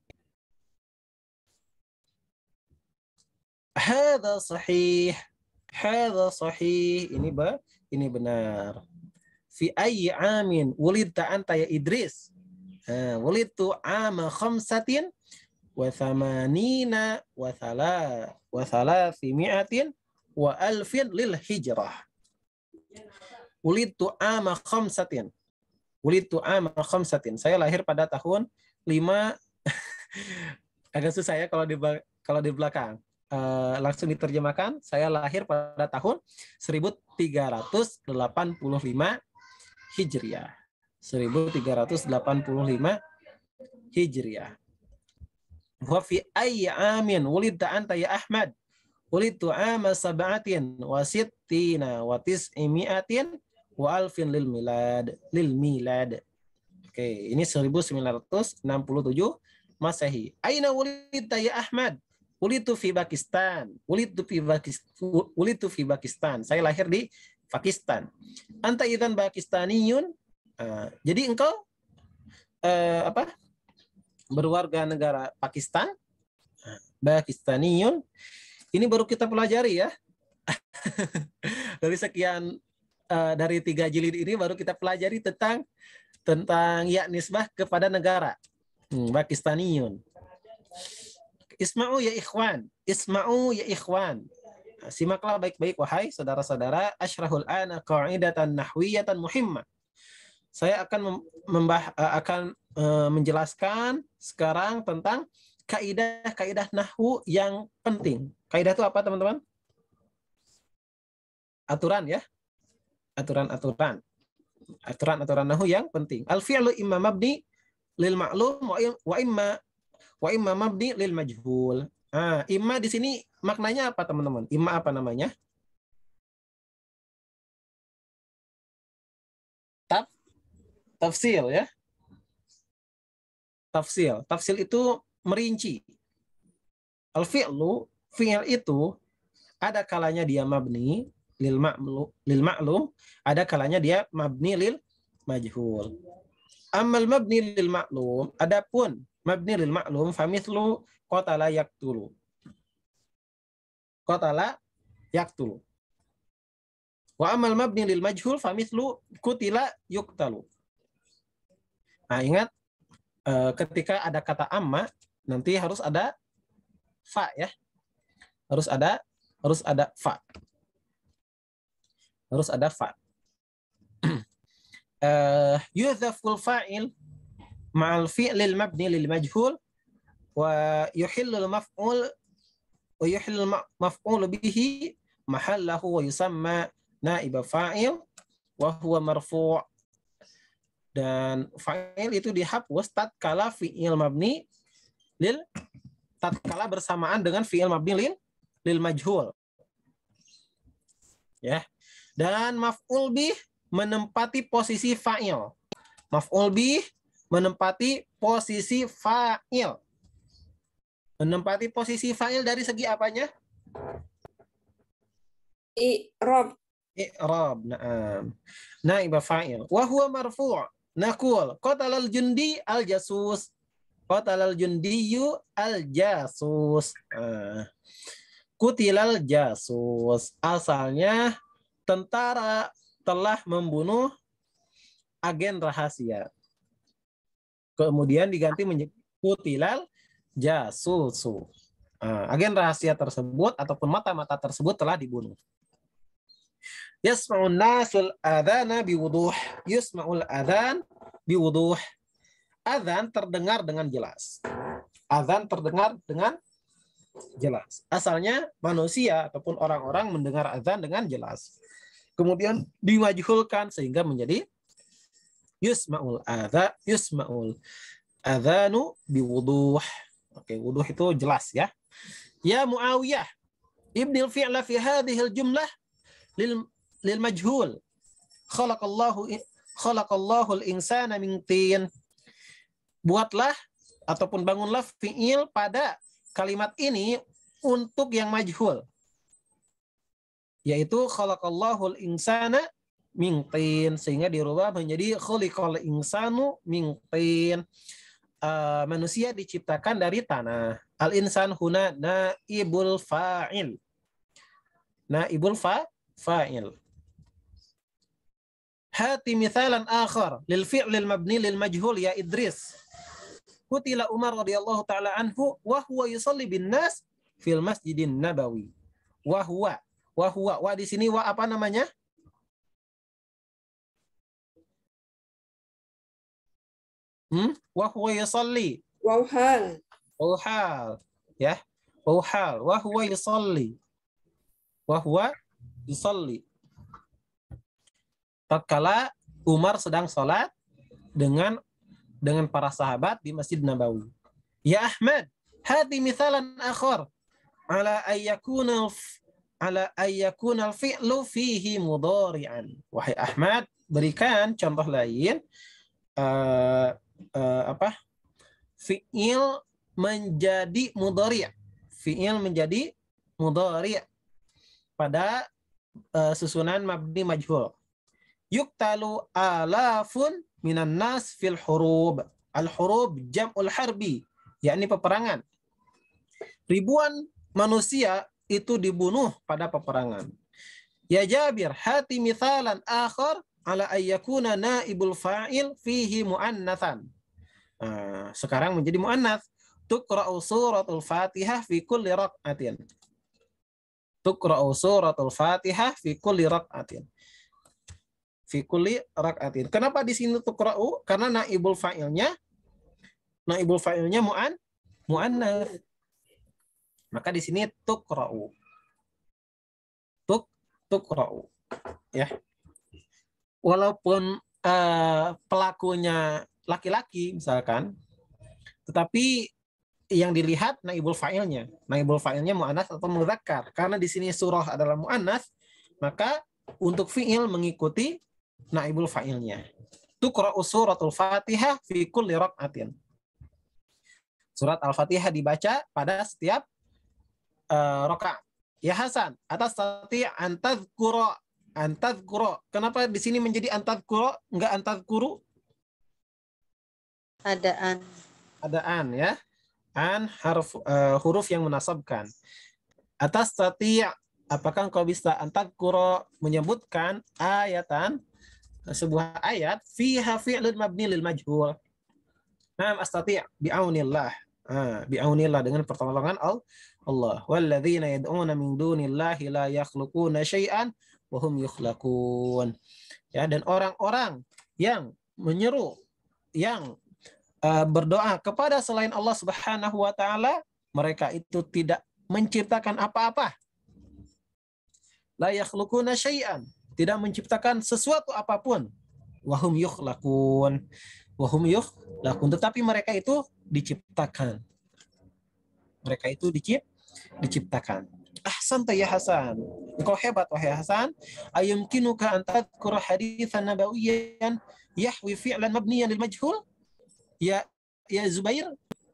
Hadza sahih. Hadza sahih. Ini ba, ini benar. Fi ayyi amin wulidta anta ya Idris? Ha, wulidtu ama khamsatin wa thamanina wa thala wa thalathimi'atin wa alfin lil hijrah. Wulidtu ama khamsatin. Wulidtu ama khamsatin. Saya lahir pada tahun lima. Agak susah ya kalau di kalau di belakang. Uh, langsung diterjemahkan, saya lahir pada tahun seribu tiga ratus delapan puluh lima Hijriah. seribu tiga ratus delapan puluh lima Hijriah. Wa fi ayyi amin wulidta anta ya Ahmad? Wulidtu ama sab'atin wa sittina wa tis'imi'atin wa alfin lil milad. Lil milad. Oke, ini seribu sembilan ratus enam puluh tujuh Masehi. Aina wulidta ya Ahmad? Wulidtu fi Pakistan. Wulidtu fi Pakistan. Wulidtu fi Pakistan. Saya lahir di Pakistan. Anta idzan Pakistaniyun. Uh, jadi engkau uh, apa? Berwarga negara Pakistan. Uh, Pakistaniyun. Ini baru kita pelajari ya. Dari sekian uh, dari tiga jilid ini baru kita pelajari tentang tentang ya nisbah kepada negara. Hmm, Pakistaniyun. Isma'u ya ikhwan. Isma'u ya ikhwan. Simaklah baik-baik wahai saudara-saudara. Asyrahul ana qa'idatan nahwiyatan muhimmah. Saya akan membah akan uh, menjelaskan sekarang tentang kaidah-kaidah nahwu yang penting. Kaidah itu apa, teman-teman? Aturan ya. Aturan-aturan. Aturan-aturan nahwu yang penting. Al-fi'lu imma mabni lil ma'lum wa imma wa imma mabni lil majhul. Ah, imma di sini maknanya apa, teman-teman? Imma apa namanya? Taf tafsil ya. Tafsil. Tafsil itu merinci. Al-fi'lu, fi'il itu ada kalanya dia mabni lil ma'lum, lil ma'lum, ada kalanya dia mabni lil majhul. Amal mabni lil ma'lum, adapun mabni lil ma'lum famithlu qatala yaqtulu. Qatala yaqtulu. Wa amal mabni lil majhul famithlu qutila yuqtalu. Nah, ingat ketika ada kata amma nanti harus ada fa ya. Harus ada Harus ada fa. Harus ada fa. uh, Yuhdhaful fa'il ma'al fi'lil mabni lil majhul wa yuhillul maf'ul wa yuhillul maf'ul bihi mahallahu wa yusamma naib fa'il wa huwa marfu'. Dan fa'il itu dihapus tatkala fi'il mabni lil tatkala bersamaan dengan fi'il mabni lil lil majhul. Ya. Dan maf'ul bih menempati posisi fa'il. Maf'ul bih menempati posisi fa'il. Menempati posisi fa'il dari segi apanya? I'rab. I'rab. Na'am. Naib fa'il. Wa huwa marfu'. Naqul qatalal jundi al jasus. Qatalal jundiyu al jasus. Uh. Kutilal jasus. Asalnya tentara telah membunuh agen rahasia. Kemudian diganti menjadi kutilal jasusu. Uh, agen rahasia tersebut ataupun mata-mata tersebut telah dibunuh. Yasma'un nasul adhana biwuduh. Yusma'ul adhan biwuduh. Adhan terdengar dengan jelas. Adhan terdengar dengan jelas. Asalnya manusia ataupun orang-orang mendengar azan dengan jelas. Kemudian dimajhulkan sehingga menjadi yusma'ul adza, yusma'ul adzanu biwuduh. Oke, wuduh itu jelas ya. Ya Muawiyah, ibnil fi'la fi hadhihi al-jumlah lil lil majhul. Khalaqallahu khalaqallahu al-insana min tin. Buatlah ataupun bangunlah fi'il pada kalimat ini untuk yang majhul, yaitu khalaqallahul insana min tin, sehingga dirubah menjadi khuliqal insanu min tin. Uh, manusia diciptakan dari tanah. Al insan huna naibul fa'il. Naibul fa fa'il. Hati mithalan akhar lil fi'lil mabni lil majhul ya Idris. Kutila Umar radhiyallahu taala anhu wa huwa yusalli bin nas fil Masjidin Nabawi. Wa huwa, wa huwa, wa di sini wa apa namanya? Hmm? Wa huwa yusalli. Wauhal. Wauhal, ya. Wauhal, wa huwa yusalli. Wa huwa yusalli. Tatkala Umar sedang salat dengan dengan para sahabat di Masjid Nabawi. Ya Ahmad, hadi mithalan akhar ala ayyakuna ala ayyakuna al-fi'lu fihi mudhari'an. Wahai Ahmad, berikan contoh lain uh, uh, apa? Fi'il menjadi mudhari'. Fi'il menjadi mudhari' pada uh, susunan mabni majhul. Yuktalu alafun minan nas fil hurub. Al-hurub jam'ul harbi, yakni peperangan. Ribuan manusia itu dibunuh pada peperangan. Ya Jabir, hati mithalan akhar ala ayyakuna naibul fa'il fihi mu'annathan. Nah, sekarang menjadi mu'annath. Tuqra'u suratul Fatihah fi kulli rak'atin. Tuqra'u suratul Fatihah fi kulli rak'atin. Fi kulli rak'atin. Kenapa di sini tuqra'u? Karena naibul fa'ilnya naibul fa'ilnya mu'an mu'annats. Maka di sini tuqra'u. Tuk tuqra'u. Ya. Walaupun uh, pelakunya laki-laki misalkan, tetapi yang dilihat naibul fa'ilnya. Naibul fa'ilnya mu'annats atau mudzakkar. Karena di sini surah adalah mu'annats, maka untuk fi'il mengikuti naibul fa'ilnya. Tuqra'u suratul Fatihah fi kulli rak'atin. Surat Al-Fatihah dibaca pada setiap uh, rakaat. Ya Hasan, atas tati antadzkura antadzkura. Kenapa di sini menjadi antadzkura enggak antadzkuru? Adaan. Adaan ya. An harf uh, huruf yang menasabkan. Atas tati, apakah engkau bisa antadzkura menyebutkan ayatan, sebuah ayat fiha fi'lun mabni lil majhul. Naam astati' bi'aunillah. Ah, bi'aunillah, dengan pertolongan Allah. Walladzina yad'una min dunillahi la yakhluquna syai'an wa hum yukhlaqun. Ya, dan orang-orang yang menyeru, yang uh, berdoa kepada selain Allah Subhanahu wa taala, mereka itu tidak menciptakan apa-apa. La yakhluquna syai'an, tidak menciptakan sesuatu apapun. Wa hum yukhlaqun. Wa hum yukhlaqun, tetapi mereka itu diciptakan. Mereka itu dicipt, diciptakan. Ahsanta ya Hasan. Engkau hebat wahai Hasan. Ayumkinuka an tadhkura haditsan nabawiyyan yahwi fi'lan mabniyan lil majhul? Ya ya Zubair.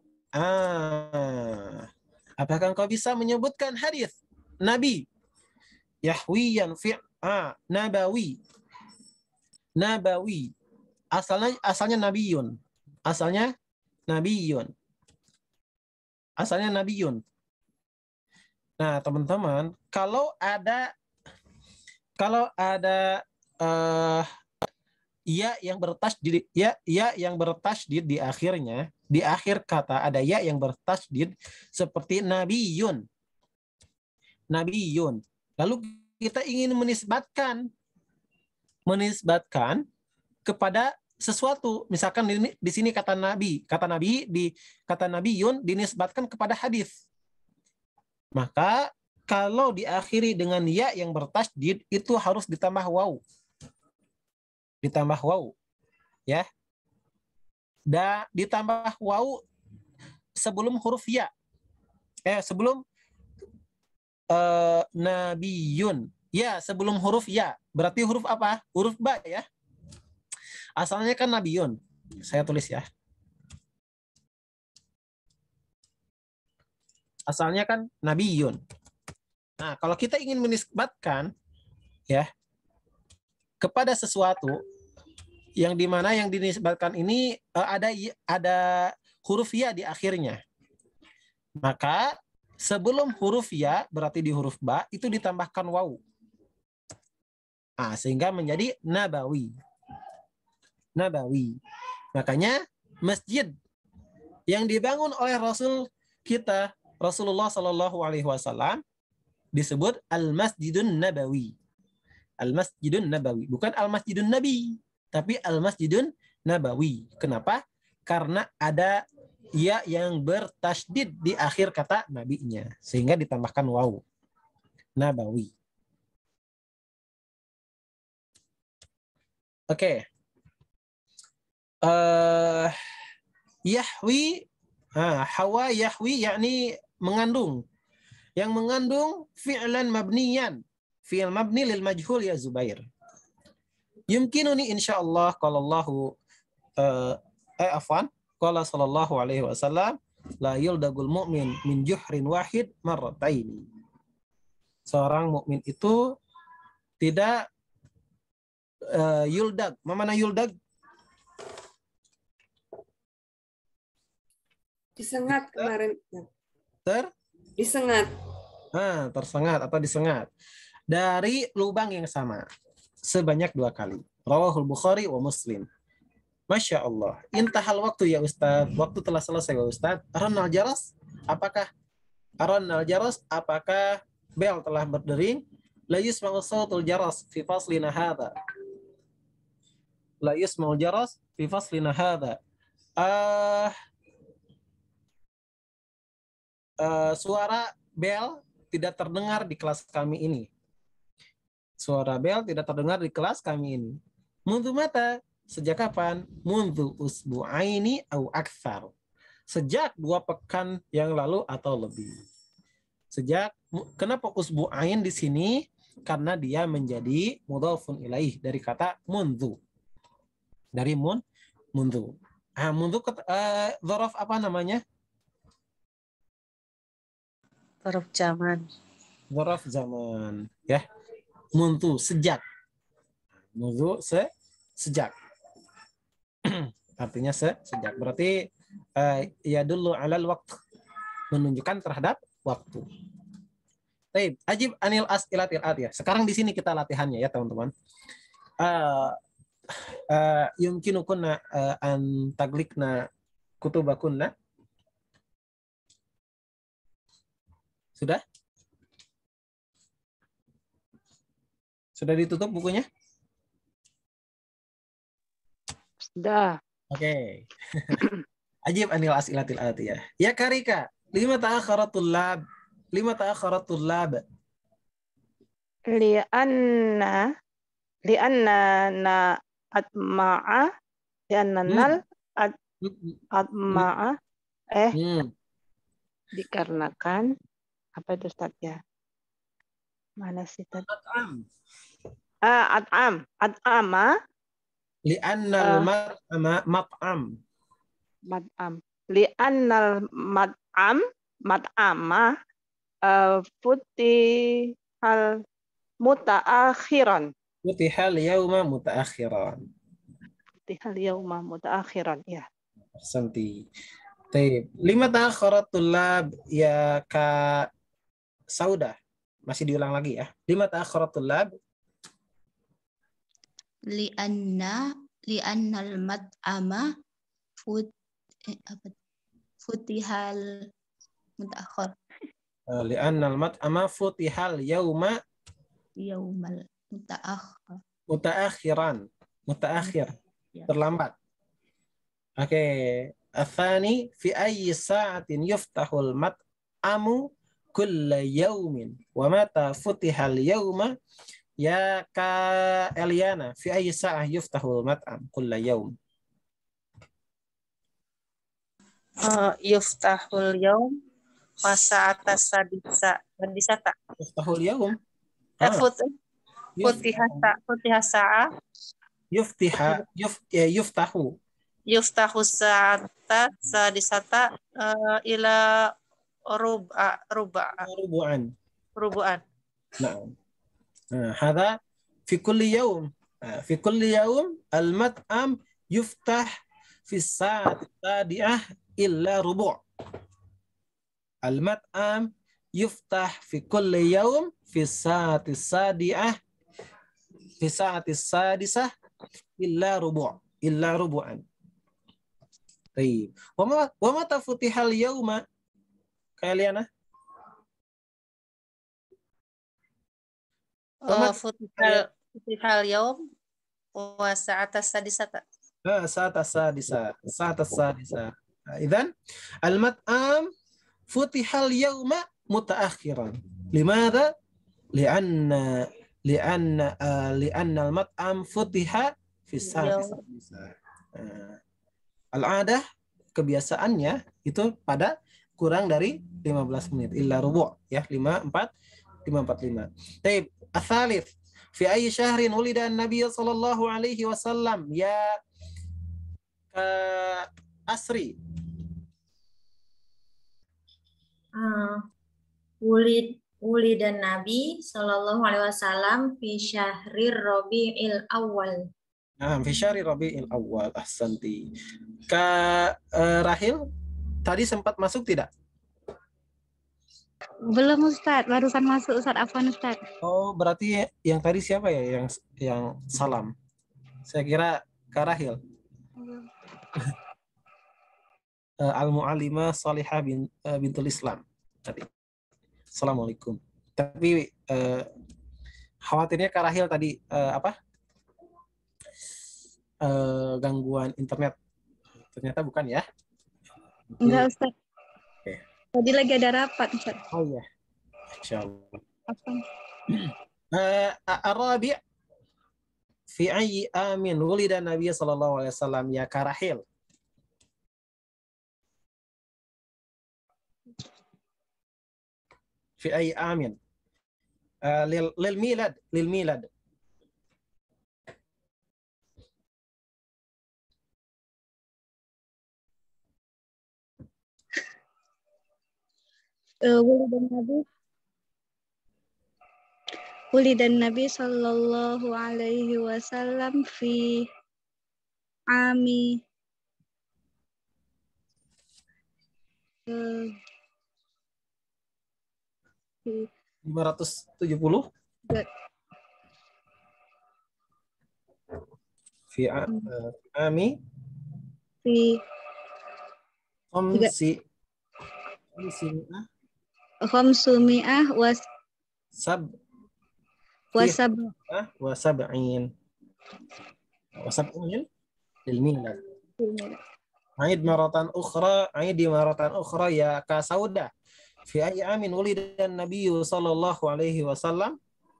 Ah. Apakah engkau bisa menyebutkan hadis Nabi yahwiyan fi' ah, nabawi. Nabawi. Asalnya asalnya nabiyun. Asalnya nabiyun. Asalnya nabiyun. Nah, teman-teman, kalau ada kalau ada uh, ya yang bertasydid, ya ya yang bertasydid di akhirnya, di akhir kata ada ya yang bertasydid seperti nabiyun. Nabiyun. Lalu kita ingin menisbatkan menisbatkan kepada sesuatu. Misalkan di, di sini kata nabi, kata nabi di kata nabiyun dinisbatkan kepada hadis. Maka kalau diakhiri dengan ya yang bertasydid itu harus ditambah waw. Ditambah waw. Ya. Dan ditambah waw sebelum huruf ya. Eh sebelum uh, nabiyun. Ya, sebelum huruf ya. Berarti huruf apa? Huruf ba ya. Asalnya kan nabiyun. Saya tulis ya. Asalnya kan nabiyun. Nah, kalau kita ingin menisbatkan ya kepada sesuatu yang dimana yang dinisbatkan ini ada ada huruf ya di akhirnya, maka sebelum huruf ya berarti di huruf ba itu ditambahkan waw. Nah, sehingga menjadi nabawi. Nabawi. Makanya masjid yang dibangun oleh Rasul kita Rasulullah Shallallahu Alaihi Wasallam disebut Al-Masjidun Nabawi. Al-Masjidun Nabawi. Bukan Al-Masjidun Nabi, tapi Al-Masjidun Nabawi. Kenapa? Karena ada ya yang bertasydid di akhir kata nabinya. Sehingga ditambahkan waw. Nabawi. Oke. Okay. Uh, Yahwi, ah, hawa yahwi yakni mengandung. Yang mengandung fi'lan mabniyan. Fi'l mabni lil majhul ya Zubair. Yumkinuni insyaallah qala Allahu uh, eh afwan qala sallallahu alaihi wasallam la yuldagul mu'min min juhrin wahid marrataini. Seorang mukmin itu tidak uh, yuldag. Mana yuldag? Disengat kemarin. Ter? Disengat. Nah, tersengat atau disengat. Dari lubang yang sama. Sebanyak dua kali. Rawahul Bukhari wa Muslim. Masya Allah. Intahal waktu ya Ustaz. Waktu telah selesai ya Ustaz. Aron al-jaras? Apakah Aron al-jaras? Apakah bel telah berdering? La yusma'u sautul jaras fi faslina hadha. La yusma'u jaras fi faslina hadha. Ah... Uh, Uh, suara bel tidak terdengar di kelas kami ini. Suara bel tidak terdengar di kelas kami ini. Mundu mata, sejak kapan? Mundu usbu'aini au aktsar. Sejak dua pekan yang lalu atau lebih. Sejak, kenapa usbu'ain di sini? Karena dia menjadi mudhafun ilaih dari kata mundu. Dari mun, mundu. Ah, mundu uh, dzaraf apa namanya? Dzaraf zaman. Dzaraf zaman, ya. Mundu sejak. Mundu se sejak. Artinya se sejak. Berarti uh, ya dulu alal waktu, menunjukkan terhadap waktu. Baik, ajib anil as'ilatil atiyah. Sekarang di sini kita latihannya ya, teman-teman. Uh, uh, yumkinukunna uh, an taglikna kutubakunna. Sudah? Sudah ditutup bukunya? Sudah. Oke. Ajib anil as'ilatil atiyah. Ya Karika, lima ta'akharatul lab. Lima ta'akharatul lab. Li'anna li'anna na atma'a li'anna nal at, atma'a eh Hmm. dikarenakan apa itu Ustaz ya? Mana sih tadi? At'am. Ah, at'am. At'ama Li'annal Ah. mat'ama mat'am. mat'am. Li'annal mat'am mat'ama uh, futihal mutaakhiran. Futihal yauma mutaakhiran. Futihal yauma mutaakhiran. Ya. Ahsanti. Taib. Lima ta'akharatul lab ya Kak Saudah. Masih diulang lagi ya. Lima ta'akharatul lab. Li'anna li'annal mat'ama fut eh, apa futihal mutaakhir Li'annal mat'ama futihal yauma yaumal mutaakhir. mutaakhiran. Mutaakhir. Ya. Terlambat. Oke. Athani fi ayyi sa'atin yuftahul mat'amu kulla yaumin. Wa mata futihal yauma ya Ka Eliana fi ayyi sa'ah yuftahul mat'am kulla yaum. Uh, yuftahul yaum masa atas sadisa sadisata. Yuftahul yaum. Eh, Ah. fut futihasa futihasa Yuftiha yuf ya, yuftahu yuftahu sa'ata sadisata uh, ila ruba ruba rubu'an. rubuan. Na'am. Nah, hadha fi kulli yawm. Fi kulli yawm al-mat'am yuftah fi as-sa'ati as-sadi'ah illa rubu'. Al-mat'am yuftah fi kulli yawm fi as-sa'ati as-sadi'ah fi as-sa'ati as-sadisah illa rubu' illa rubu'an. Baik. Wa ma wa mata futihal yauma kalian? Uh, futihal futihal yaum wa sa'ata sadisata. Ah, saat as-sadisa, saat as-sadisa. Idzan al-mat'am futihal yauma mutaakhiran. Limadha? Li'anna li'anna uh, li'anna al-mat'am futiha fi saat as-sadisa. Uh, al-'adah kebiasaannya itu pada kurang dari lima belas menit illa rubu' ya lima empat lima empat lima. Baik, ats-tsalits fi ayyi syahrin wulida an-nabiy sallallahu alaihi wasallam ya Uh, Asri. Uh, Wulid Wulidan Nabi Sallallahu Alaihi Wasallam fi syahrir Rabi'il Awal. Nah, fi syahri Rabi'il Awal. Ahsanti. Kak uh, Rahil tadi sempat masuk tidak? Belum Ustadz, barusan masuk Ustadz. Afwan Ustadz. Oh, berarti yang tadi siapa ya yang yang salam? Saya kira Kak Rahil. Uh, Al-Mu'allimah Salihah bin, uh, bintul Islam tadi. Assalamualaikum. Tapi uh, khawatirnya Kak Rahil tadi uh, apa? Uh, gangguan internet. Ternyata bukan ya? Enggak Ustadz. Okay. Tadi lagi ada rapat Ustadz. Oh iya. Insyaallah. Apa? Uh, Ar-Rabi' fi ayyi amin wulida Nabi sallallahu alaihi wasallam ya Kak Rahil? في أي عام آه للميلاد للميلاد Wulidan Nabi Wulidan Nabi sallallahu alaihi wasallam fi ami uh, lima ratus tujuh puluh fi ami fi khamsi khamsi khamsumi'ah was Sab wasab ah, wa sab'in. Wa sab'in lil milad. Aid maratan ukhra, aidi maratan ukhra ya ka Sauda. Fi ayyi amin wulidan Nabi sallallahu alaihi wasallam?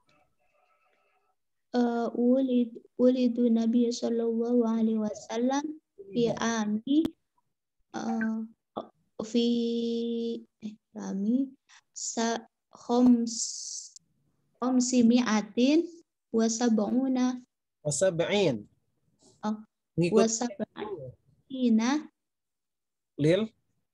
Uh, ulid ulidu Nabi Sallallahu Alaihi Wasallam fi ami uh, fi eh, kami sa khoms khomsi mi'atin wa sab'una Wa sab'in. oh, Ngikut wa sab'ina lil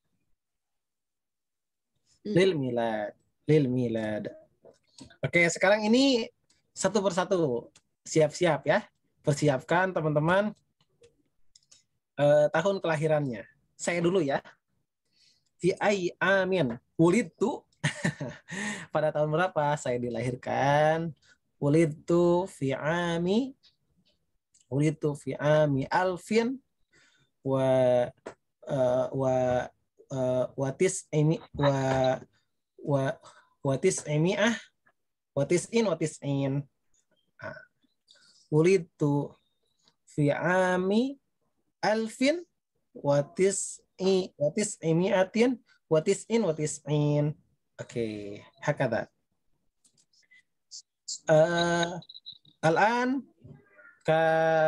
lil milad. Lil milad. Oke, sekarang ini satu persatu. Siap-siap ya. Persiapkan teman-teman eh, tahun kelahirannya. Saya dulu ya. Fi ayyi amin wulidtu. Pada tahun berapa saya dilahirkan? Wulidtu fi ami wulidtu fi ami alfin wa uh, wa uh, watis ini wa wa watis emi'ah watisin watis'in. Nah, wulidtu fi ami alfin watis i watis emi'atin watis'in watis'in. Oke, hakada. Uh, Al-an ka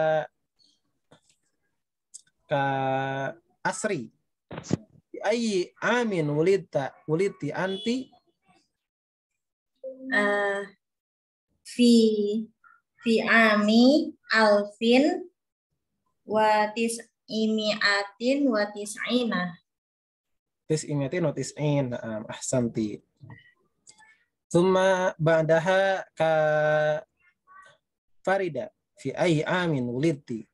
ka asri. Fi ayyi amin wulidta wulidti anti? Uh, fi fi ami alfin wa tis'imi'atin wa tis'ina. Tis'imi'atin wa tis'in. Naam, ahsanti. Tsumma ba'daha ka Farida. Fi ayyi amin wulidti?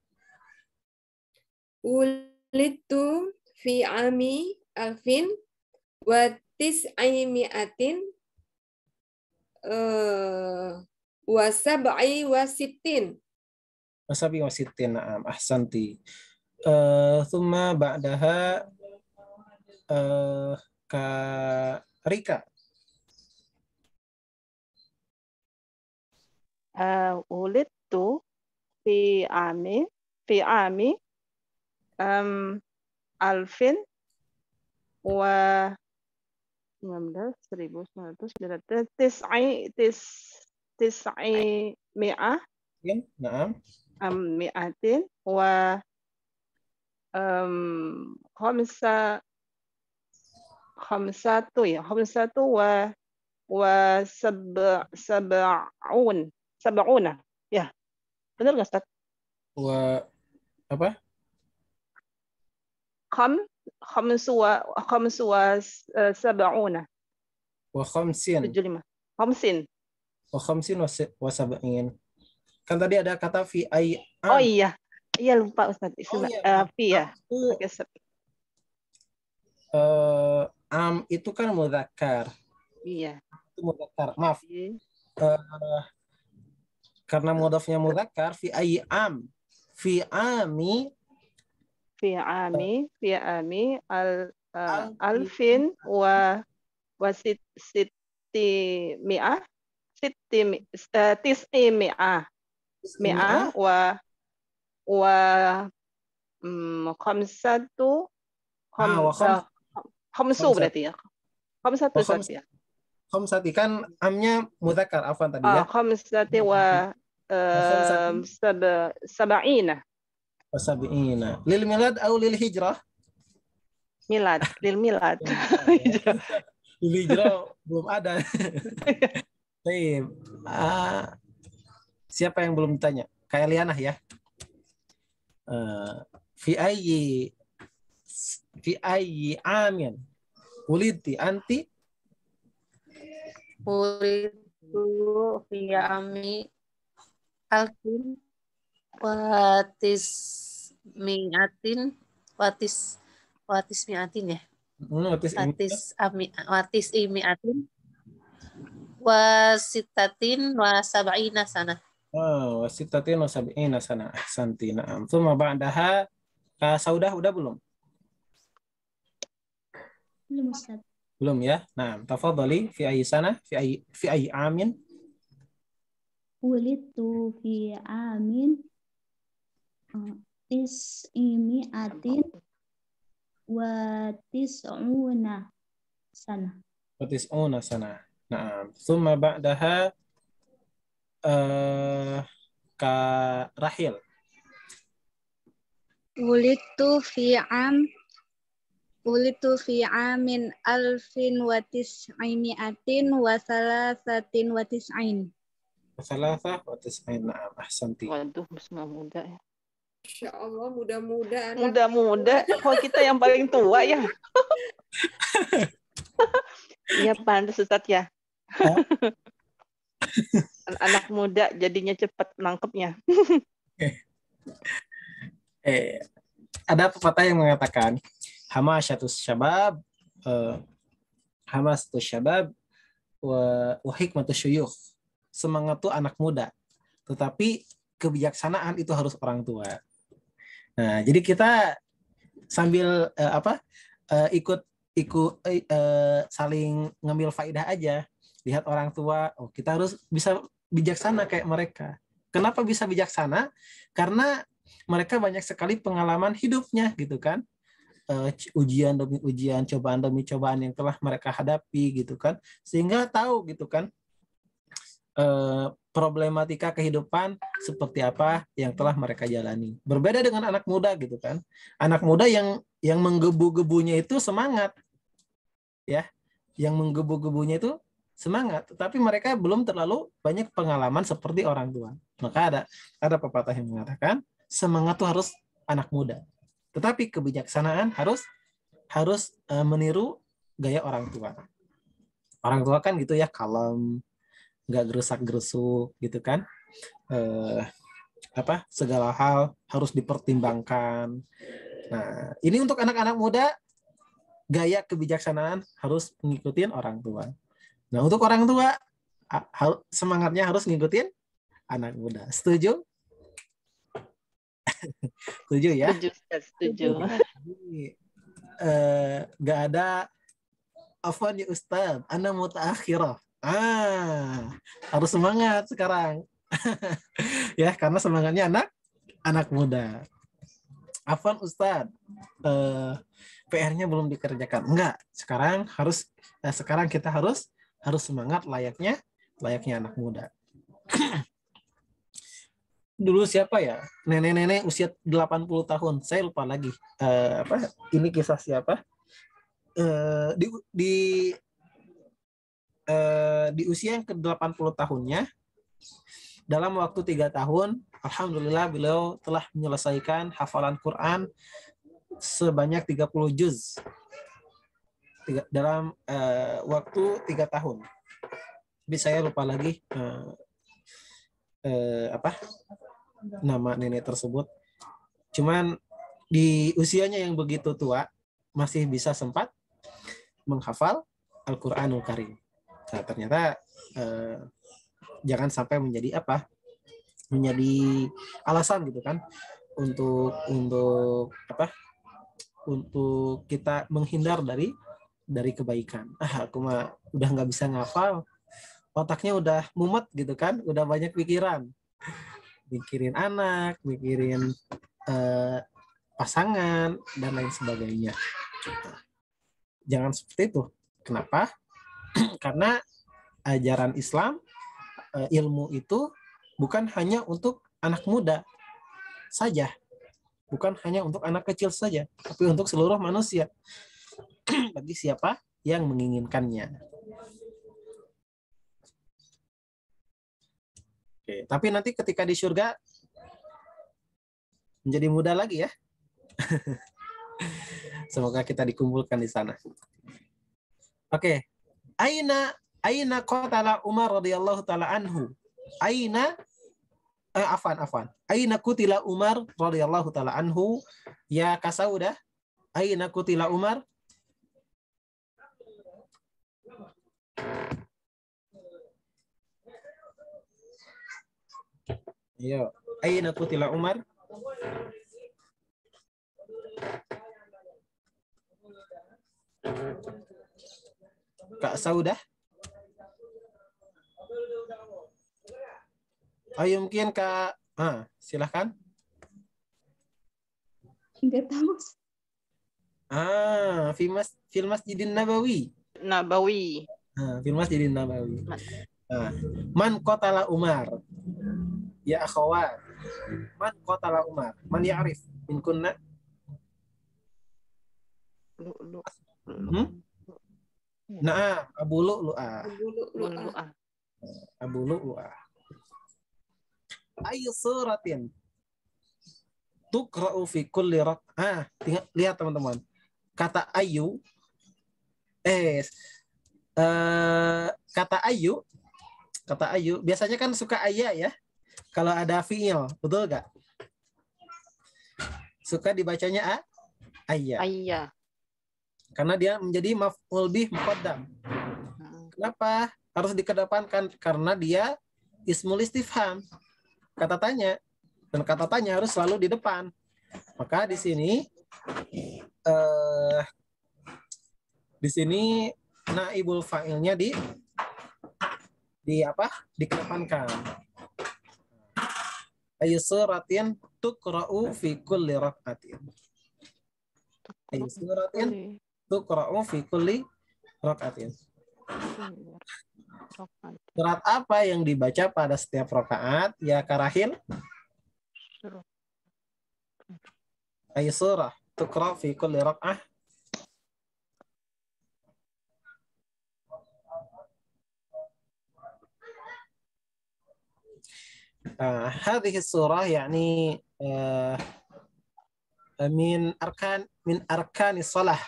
Ulidtu fi ami alfin wa tis'imi'atin uh, wa sab'i wa sittin. Wasabi wa sittin. Naam, ahsanti. Uh, Tsumma ba'daha uh, ka Rika. Uh, ulidtu fi ami fi ami um, alfin wa sembilan belas seribu sembilan ratus tis'i tis tis'i mi'ah Naam. um, mi'atin wa um, khamsa khamsatu ya khamsatu wa wa sab' sab'un sab'una ya benar nggak Ustaz? Wa apa? Kham khamsu wa khamsu wa uh, sab'una Wa khamsin. tujuh puluh lima khamsin. Wa khamsin wa si- wa sab'in. Kan tadi ada kata fi ayyi am. Oh iya iya lupa Ustaz. Oh, iya, uh, maaf. fi ya Itu, pakai sab. uh, am itu kan mudzakkar. Iya. Itu mudzakkar. Maaf. Uh, karena mudhafnya mudzakkar fi ayyi am. Fi ami fi ami fi ami al uh, Alfin. alfin wa wa sit sitti mi'ah sitti mi- uh, tis'i mi'ah mi'ah wa wa mm, khamsatu kham, Ah, wa khams- uh, khamsu khamsat. berarti ya khamsatu Wa khams- Ustaz ya khamsati kan amnya mudzakkar afwan tadi ah ya. khamsati wa uh, sab sab'ina Wasabi'ina. Lil milad atau lil hijrah? milad lil milad. Lil hijrah belum ada. Baik. Ah, siapa yang belum ditanya? Kayak Liana ya. Uh, fi ayyi fi ayyi amin wulidti anti? Wulidtu fi ami alfin watis mi'atin watis watis mi'atin ya Hmm, watis ini. watis ami watis imi'atin wasitatin wa sab'ina sana. Oh, wasitatin wa sab'ina sana. Ahsanti. Na'am. Tsumma ba'daha ka Saudah udah belum? belum Ustaz. Belum ya? Nah, tafadhali fi ayyi sana? Fi ayyi fi ayyi amin? Wulidtu fi amin uh, tis'imi'atin wa tis'una sana. Watis'una sana. Nah, thumma ba'daha eh ka Rahil. Wulidtu fi am Wulidtu fi amin alfin wa tis'imi'atin wa salasatin wa tis'in. Salasah wa tis'in. Na'am, ahsanti. Waduh, semua muda ya. Insya Allah muda-muda anak. Muda-muda, kok kita yang paling tua ya? Iya, pantas Ustaz ya. Anak muda jadinya cepat nangkepnya. Eh, ada pepatah yang mengatakan hamasyatus syabab eh, hamasyatus syabab wa, wa hikmatus syuyukh. Semangat tuh anak muda, tetapi kebijaksanaan itu harus orang tua. Nah, jadi kita sambil eh, apa eh, ikut ikut eh, saling ngambil faidah aja. Lihat orang tua, oh kita harus bisa bijaksana kayak mereka. Kenapa bisa bijaksana? Karena mereka banyak sekali pengalaman hidupnya gitu kan. Uh, ujian demi ujian, cobaan demi cobaan yang telah mereka hadapi gitu kan. Sehingga tahu gitu kan uh, problematika kehidupan seperti apa yang telah mereka jalani. Berbeda dengan anak muda gitu kan. Anak muda yang yang menggebu-gebunya itu semangat. Ya. Yang menggebu-gebunya itu semangat, tetapi mereka belum terlalu banyak pengalaman seperti orang tua. Maka ada ada pepatah yang mengatakan semangat itu harus anak muda, tetapi kebijaksanaan harus harus uh, meniru gaya orang tua. Orang tua kan gitu ya, kalem, nggak gerusak-gerusuk gitu kan. Uh, apa segala hal harus dipertimbangkan. Nah, ini untuk anak-anak muda, gaya kebijaksanaan harus mengikuti orang tua. Nah, untuk orang tua, semangatnya harus ngikutin anak muda. Setuju? Setuju ya? Setuju, setuju. Jadi, eh, gak ada afwan ya Ustaz, ana mutaakhirah. Ah, harus semangat sekarang. Ya, karena semangatnya anak anak muda. Afwan Ustaz, eh, P R-nya belum dikerjakan. Enggak, sekarang harus eh, sekarang kita harus harus semangat layaknya layaknya anak muda. Dulu siapa ya? Nenek-nenek usia delapan puluh tahun. Saya lupa lagi. Uh, apa? Ini kisah siapa? Uh, di di uh, di usia yang ke delapan puluh tahunnya, dalam waktu tiga tahun, alhamdulillah beliau telah menyelesaikan hafalan Quran sebanyak tiga puluh juz. Tiga, dalam uh, waktu tiga tahun. Tapi saya lupa lagi uh, uh, apa nama nenek tersebut. Cuman di usianya yang begitu tua masih bisa sempat menghafal Al-Qur'anul Karim. Nah, ternyata uh, jangan sampai menjadi apa? Menjadi alasan gitu kan untuk untuk apa? Untuk kita menghindar dari dari kebaikan. Ah, aku mah udah nggak bisa ngafal, otaknya udah mumet gitu kan, udah banyak pikiran, mikirin anak, mikirin eh, pasangan dan lain sebagainya. Jangan seperti itu. Kenapa? Karena ajaran Islam, eh, ilmu itu bukan hanya untuk anak muda saja, bukan hanya untuk anak kecil saja, tapi untuk seluruh manusia. Bagi siapa yang menginginkannya. Oke, tapi nanti ketika di surga menjadi muda lagi ya. Semoga kita dikumpulkan di sana. Oke. Aina aina qatala Umar radhiyallahu taala anhu. Aina eh, afan afan. Aina kutila Umar radhiyallahu taala anhu. Ya Kasaudah. Aina kutila Umar. Yo, aina kutila Umar? Kak Saudah? Ayo mungkin Kak, ah, silahkan. Enggak tahu. Ah, Filmas Filmas Masjidin Nabawi. Nabawi. Ah, Filmas Masjidin Nabawi. Ah, man qatala Umar. Ya akhwat. Man qatala Umar. Man ya'rif min kunna? Lu, lu, Hmm? Nah, Abu Lu'lu'ah. Abu Lu'lu'ah. Abu Lu'lu'ah. Ayu suratin tuqra'u fi kulli rak. Ah, lihat teman-teman. Kata ayu eh uh, kata ayu kata ayu biasanya kan suka ayat ya. Kalau ada fi'il, betul gak? Suka dibacanya a ayat. Ayya. Karena dia menjadi maf'ul bih muqaddam. Kenapa harus dikedepankan? Karena dia ismul istifham, kata tanya, dan kata tanya harus selalu di depan. Maka di sini eh, di sini naibul fa'ilnya di di apa? Dikedepankan. Ayu suratin tuqra'u fi kulli rak'atin. Ayu suratin tuqra'u fi kulli rak'atin. Surat apa yang dibaca pada setiap rakaat? Ya Karahil? Ayu surah tuqra' fi kulli rak'ah. Uh, hadhihi surah yani uh, min arkan min arkani salah.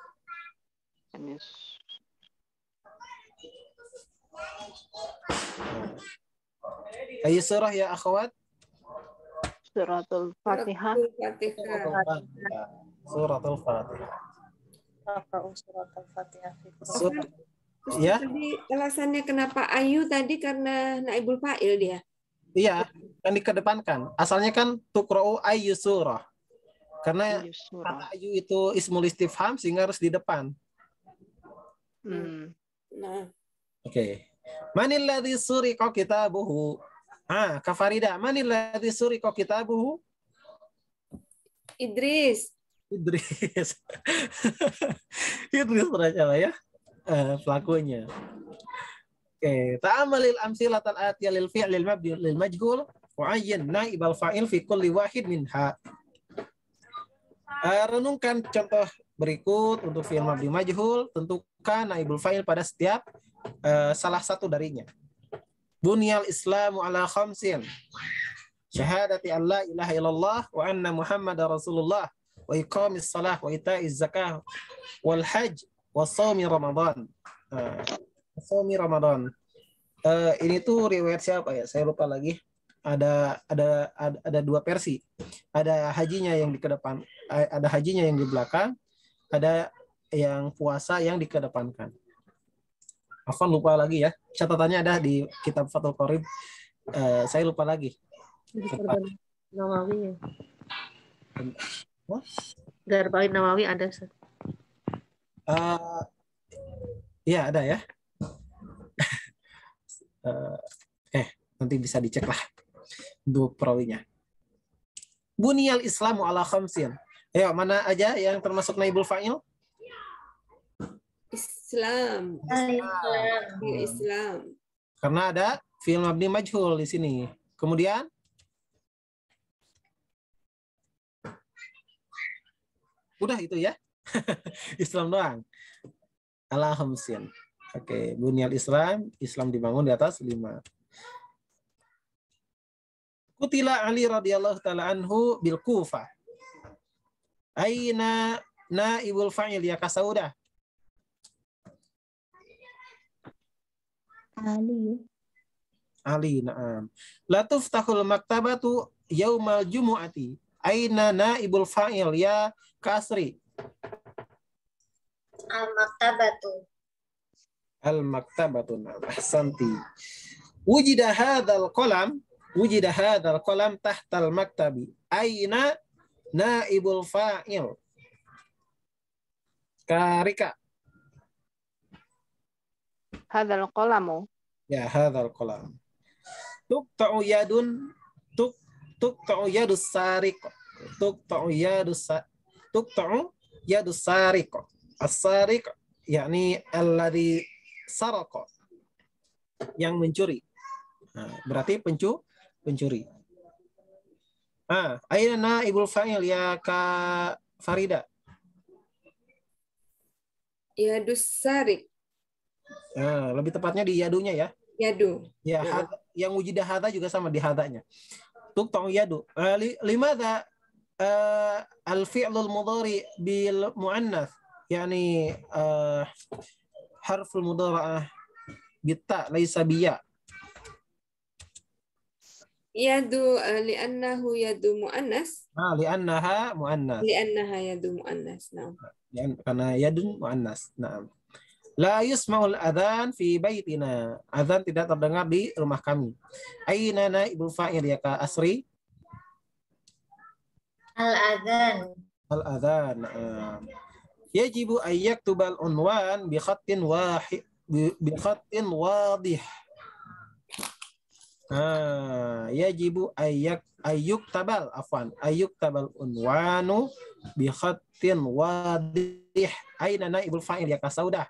Ayu surah ya akhwat? Suratul Fatihah. Suratul Fatihah. Suratul Fatihah. Sur ya. Tadi alasannya kenapa ayu tadi karena naibul fa'il dia. Iya, kan dikedepankan. Asalnya kan tuqra'u ayu surah. Karena kata ayu itu ismul istifham sehingga harus di depan. Hmm. Nah. Oke. Okay. Manil ladzi suriqa kitabuhu? Ah, Kafarida, manil ladzi suriqa kitabuhu? Idris. Idris. Idris ternyata ya. Uh, pelakunya. Oke, ta'amalil amsilatal atiyah lil fi'lil mabni lil majhul wa ayyin naibal fa'il fi kulli wahid minha. Uh, renungkan contoh berikut untuk fi'il mabni majhul, tentukan naibul fa'il pada setiap uh, salah satu darinya. Bunyal Islamu ala khamsin. Syahadati an la ilaha illallah wa anna Muhammadar Rasulullah wa iqamis salah wa ita'iz zakah wal hajj wa shaumi Ramadan. Uh, Shaumi Ramadan. Uh, ini tuh riwayat siapa ya? Saya lupa lagi. Ada ada ada, ada dua versi. Ada hajinya yang di kedepan, ada hajinya yang di belakang, ada yang puasa yang dikedepankan. Afwan lupa lagi ya. Catatannya ada di kitab Fathul Qorib. Uh, saya lupa lagi. Nawawi ya. What? Garbain Nawawi ada. Uh, ya ada ya. uh, eh nanti bisa dicek lah untuk perawinya. Bunyal Islamu ala khamsin. Ayo, mana aja yang termasuk naibul fa'il? Islam. Islam. Ya, Islam. Karena ada fi'il mabni majhul di sini. Kemudian udah itu ya. Islam doang. Ala khamsin. Oke, bunyal Islam, Islam dibangun di atas lima. Qutila Ali radhiyallahu taala anhu bil Kufah. Aina naibul fa'il ya Kasaudah? Ali. Ali, na'am. La tuftahul maktabatu yaumal jumu'ati. Aina naibul fa'il ya Kasri? Al-maktabatu. Al-maktabatu, na'am. Ahsanti. Wujida hadzal qalam, wujida hadzal qalam tahtal maktabi. Aina naibul fa'il? Karika. Hadzal qalamu. Ya, hadzal qalam. Tuqta'u yadun tuk tuqta'u yadus sariq. Tuqta'u yadus tuqta'u yadus sariq. As-sariq yakni alladhi saraqa. Yang mencuri. Nah, berarti pencu pencuri. Ah, aina naibul fa'il ya Kak Farida? Yadus sarik. Nah, lebih tepatnya di yadunya ya. Yadu. Ya, Nah. hadha, yang wujidah hadha juga sama di hadanya. Tuqta'u yadu. Uh, li, limadha uh, al-fi'lul mudhari bil mu'annath? Yani uh, harful mudhara'ah bitta laisa biya. Yadu uh, li'annahu yadu mu'annas. Ah, li'annaha mu'annas. Li'annaha yadu mu'annas. Nah. Karena yadun mu'annas. Naam. La yusma'ul adhan fi baitina. Adhan tidak terdengar di rumah kami. Aina naibul fa'il ya Kak Asri? Al-adhan. Al-adhan. Naam. Yajibu ayyak tubal unwan bi khattin wahid bi khattin wadih. Ah, yajibu ayyak ayyuk tabal afwan ayyuk tabal unwanu bi khattin wadih. Aina naibul fa'il ya Kak Saudah?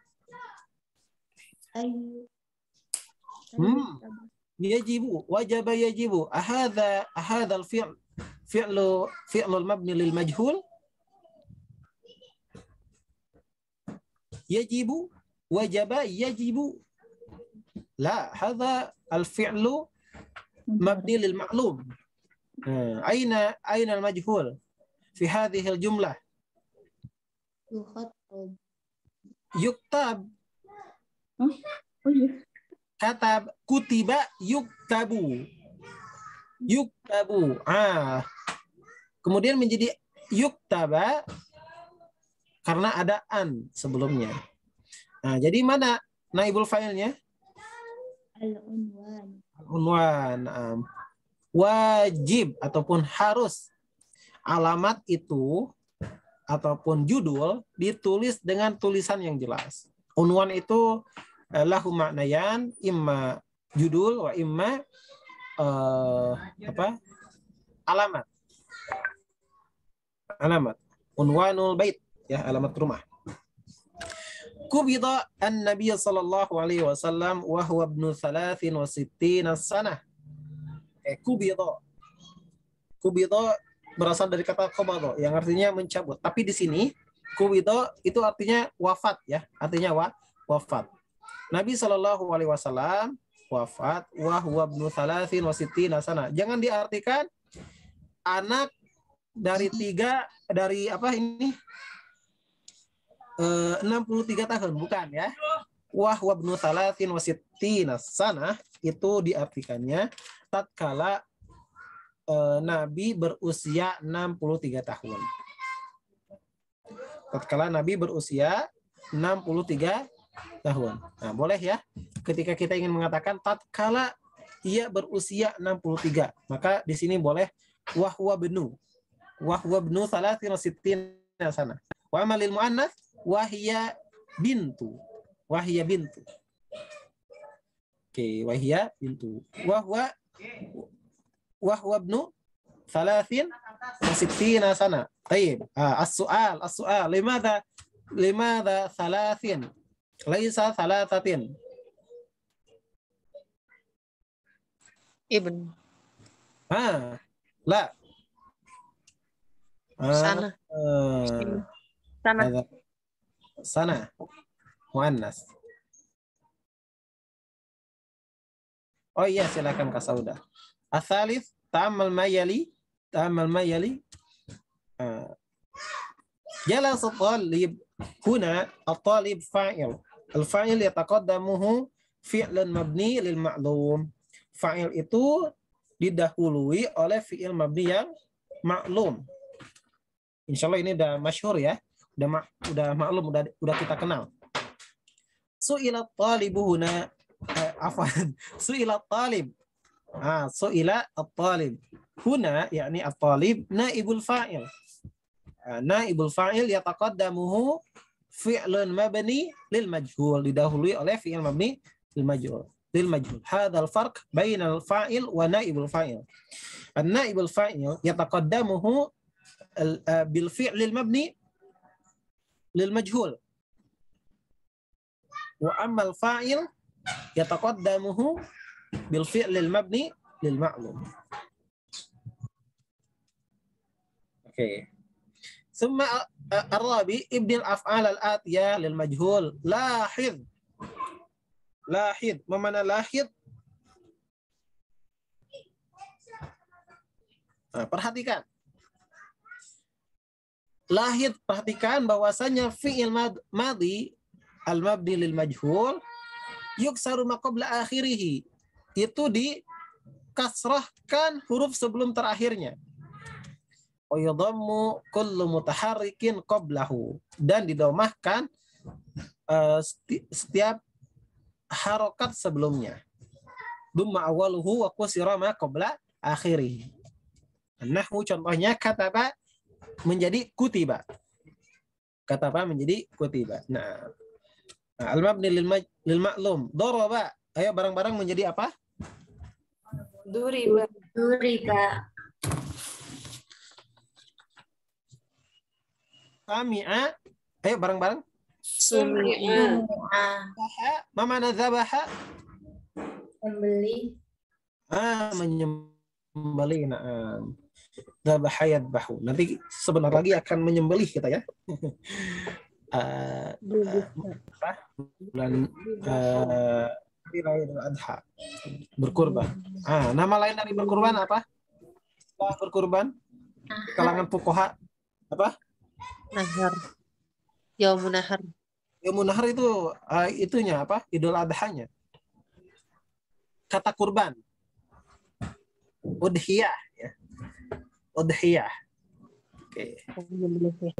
Ayu. Hmm. Yajibu wajaba yajibu ahadha ahadha al-fi'l fi'lu fi'lul mabni lil majhul. Yajibu wajaba yajibu la hadha al-fi'lu mabni lil ma'lum. Aina aina al-majhul fi hadhihi al-jumlah? Yukhatab. Yuktab. Oh, oh iya. Katab kutiba yuktabu. Yuktabu. Ah. Kemudian menjadi yuktaba karena ada an sebelumnya. Nah, jadi mana naibul fa'ilnya? Al-unwan. Unwan. Um, wajib ataupun harus alamat itu ataupun judul ditulis dengan tulisan yang jelas. Unwan itu uh, lahu maknayan, imma judul wa imma uh, apa? alamat. Alamat. Unwanul bait. Ya, alamat rumah. Kubida an-nabiy sallallahu alaihi wasallam wa huwa ibnu thalathin wa sittina sanah. Eh, kubida. Kubida berasal dari kata qabada yang artinya mencabut. Tapi di sini kubida itu artinya wafat ya, artinya wa, wafat. Nabi sallallahu alaihi wasallam wafat wa huwa ibnu thalathin wa sittina sanah. Jangan diartikan anak dari tiga dari apa ini? enam puluh tiga tahun, bukan ya. Wah wabnu salatin wasittina sanah itu diartikannya tatkala eh, Nabi berusia enam puluh tiga tahun. Tatkala Nabi berusia enam puluh tiga tahun. Nah, boleh ya. Ketika kita ingin mengatakan tatkala ia berusia enam puluh tiga, maka di sini boleh wah wabnu. Wah wabnu salatin wasittina sanah. Wa amalil muannats wahia bintu. Wahia bintu. Oke, wahia bintu. Wahwa wahwa ibnu thalathin wa sittina sana. Baik. Ah, as-su'al, as-su'al. Limadha limadha thalathin? Laisa thalathatin. Ibn. Ah, la. Ah, Sana. ah, Sana. هذا sana muannas. Oh iya, silakan Kak Sauda. Atsalits ta'ammal ma yali, ta'ammal ma yali. Jalas at-talib huna at-talib fa'il. Al-fa'il yataqaddamuhu fi'lan mabni lil ma'lum. Fa'il itu didahului oleh fi'il mabni yang maklum. Insyaallah ini udah masyhur ya. Udah mak, udah maklum, udah udah kita kenal. Su'ila talibu huna eh, afwan. Su'ila talib. Ah, su'ila at-talib. Huna yakni at-talib naibul fa'il. Ah, naibul fa'il yataqaddamuhu fi'lun mabni lil majhul, didahului oleh fi'il mabni lil majhul. Lil majhul. Hadzal farq bainal fa'il wa naibul fa'il. An-naibul fa'il yataqaddamuhu bil fi'lil mabni lil majhul. Wa ammal fa'il yataqaddamuhu bil fi'lil mabni lil ma'lum. Oke. Okay. Summa ar-rabi ibnil af'al al-atiyah lil majhul. Lahid. Lahid. Mana lahid? Nah, perhatikan. Lahid, perhatikan bahwasanya fi'il madhi al-mabni lil majhul yuksaru ma qabla akhirih. Itu dikasrahkan huruf sebelum terakhirnya. Wa yadhammu kullu mutaharrikin qablahu, dan didomahkan uh, setiap harokat sebelumnya. Dumma awaluhu wa qusira ma qabla akhirih. Nahwu contohnya kataba menjadi kutiba. Kataba menjadi kutiba. Nah, al-mabni lil, lil ma'lum. Daraba. Ayo barang-barang menjadi apa? Duriba. Duriba. Sami'a. Ayo barang-barang. Sumi'a. Sumi'a. Ma mana zabaha? Membeli. Ah, menyembelih. Nah, zabaha yadbahu. Nanti sebentar lagi akan menyembelih kita ya. uh, uh, bulan uh, Idul Adha, berkurban. Ah, nama lain dari berkurban apa? Setelah berkurban di kalangan fuqaha apa? Nahar. Yaumun nahar. Yaumun nahar itu uh, itunya apa? Idul Adhanya. Kata kurban. Udhiyah ya. Udhiyah. Oke. Okay.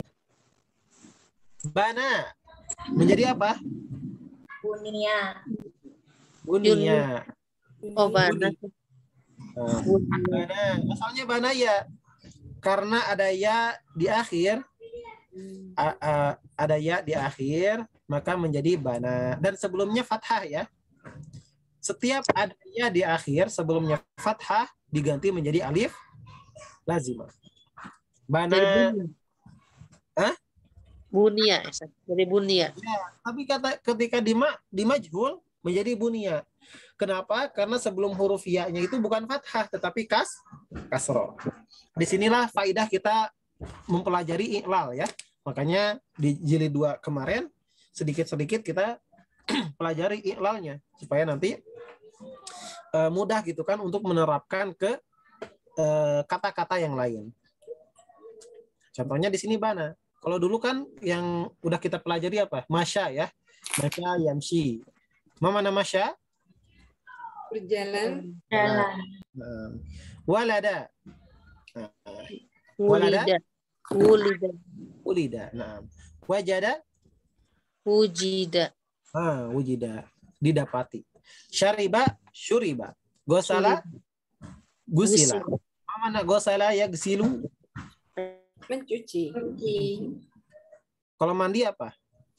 Bana menjadi apa? Bunia. Bunia. Oh, bana. Nah, bana. Asalnya bana ya. Karena ada ya di akhir. A, a, ada ya di akhir, maka menjadi bana. Dan sebelumnya fathah ya. Setiap ada ya di akhir, sebelumnya fathah diganti menjadi alif lazimah. Bana. Hah? Bunia, jadi bunia. Ya, tapi kata ketika di ma, di majhul menjadi bunia. Kenapa? Karena sebelum huruf ya-nya itu bukan fathah tetapi kas kasroh. Disinilah faidah kita mempelajari i'lal ya. Makanya di jilid dua kemarin sedikit-sedikit kita pelajari i'lalnya supaya nanti uh, mudah gitu kan untuk menerapkan ke uh, kata-kata yang lain. Contohnya di sini bana. Kalau dulu kan yang udah kita pelajari apa? Masya ya. Masya yamshi. Mana masya? Berjalan. Jalan. Nah, walada. Nah, Wulida. Wulida. Ulida. Nah, wajada. Wujida. Ah, wujida. Didapati. Syariba, syuriba. Gosala, gusila. Mana gosala ya gesilu? Mencuci. Cuci. Kalau mandi apa?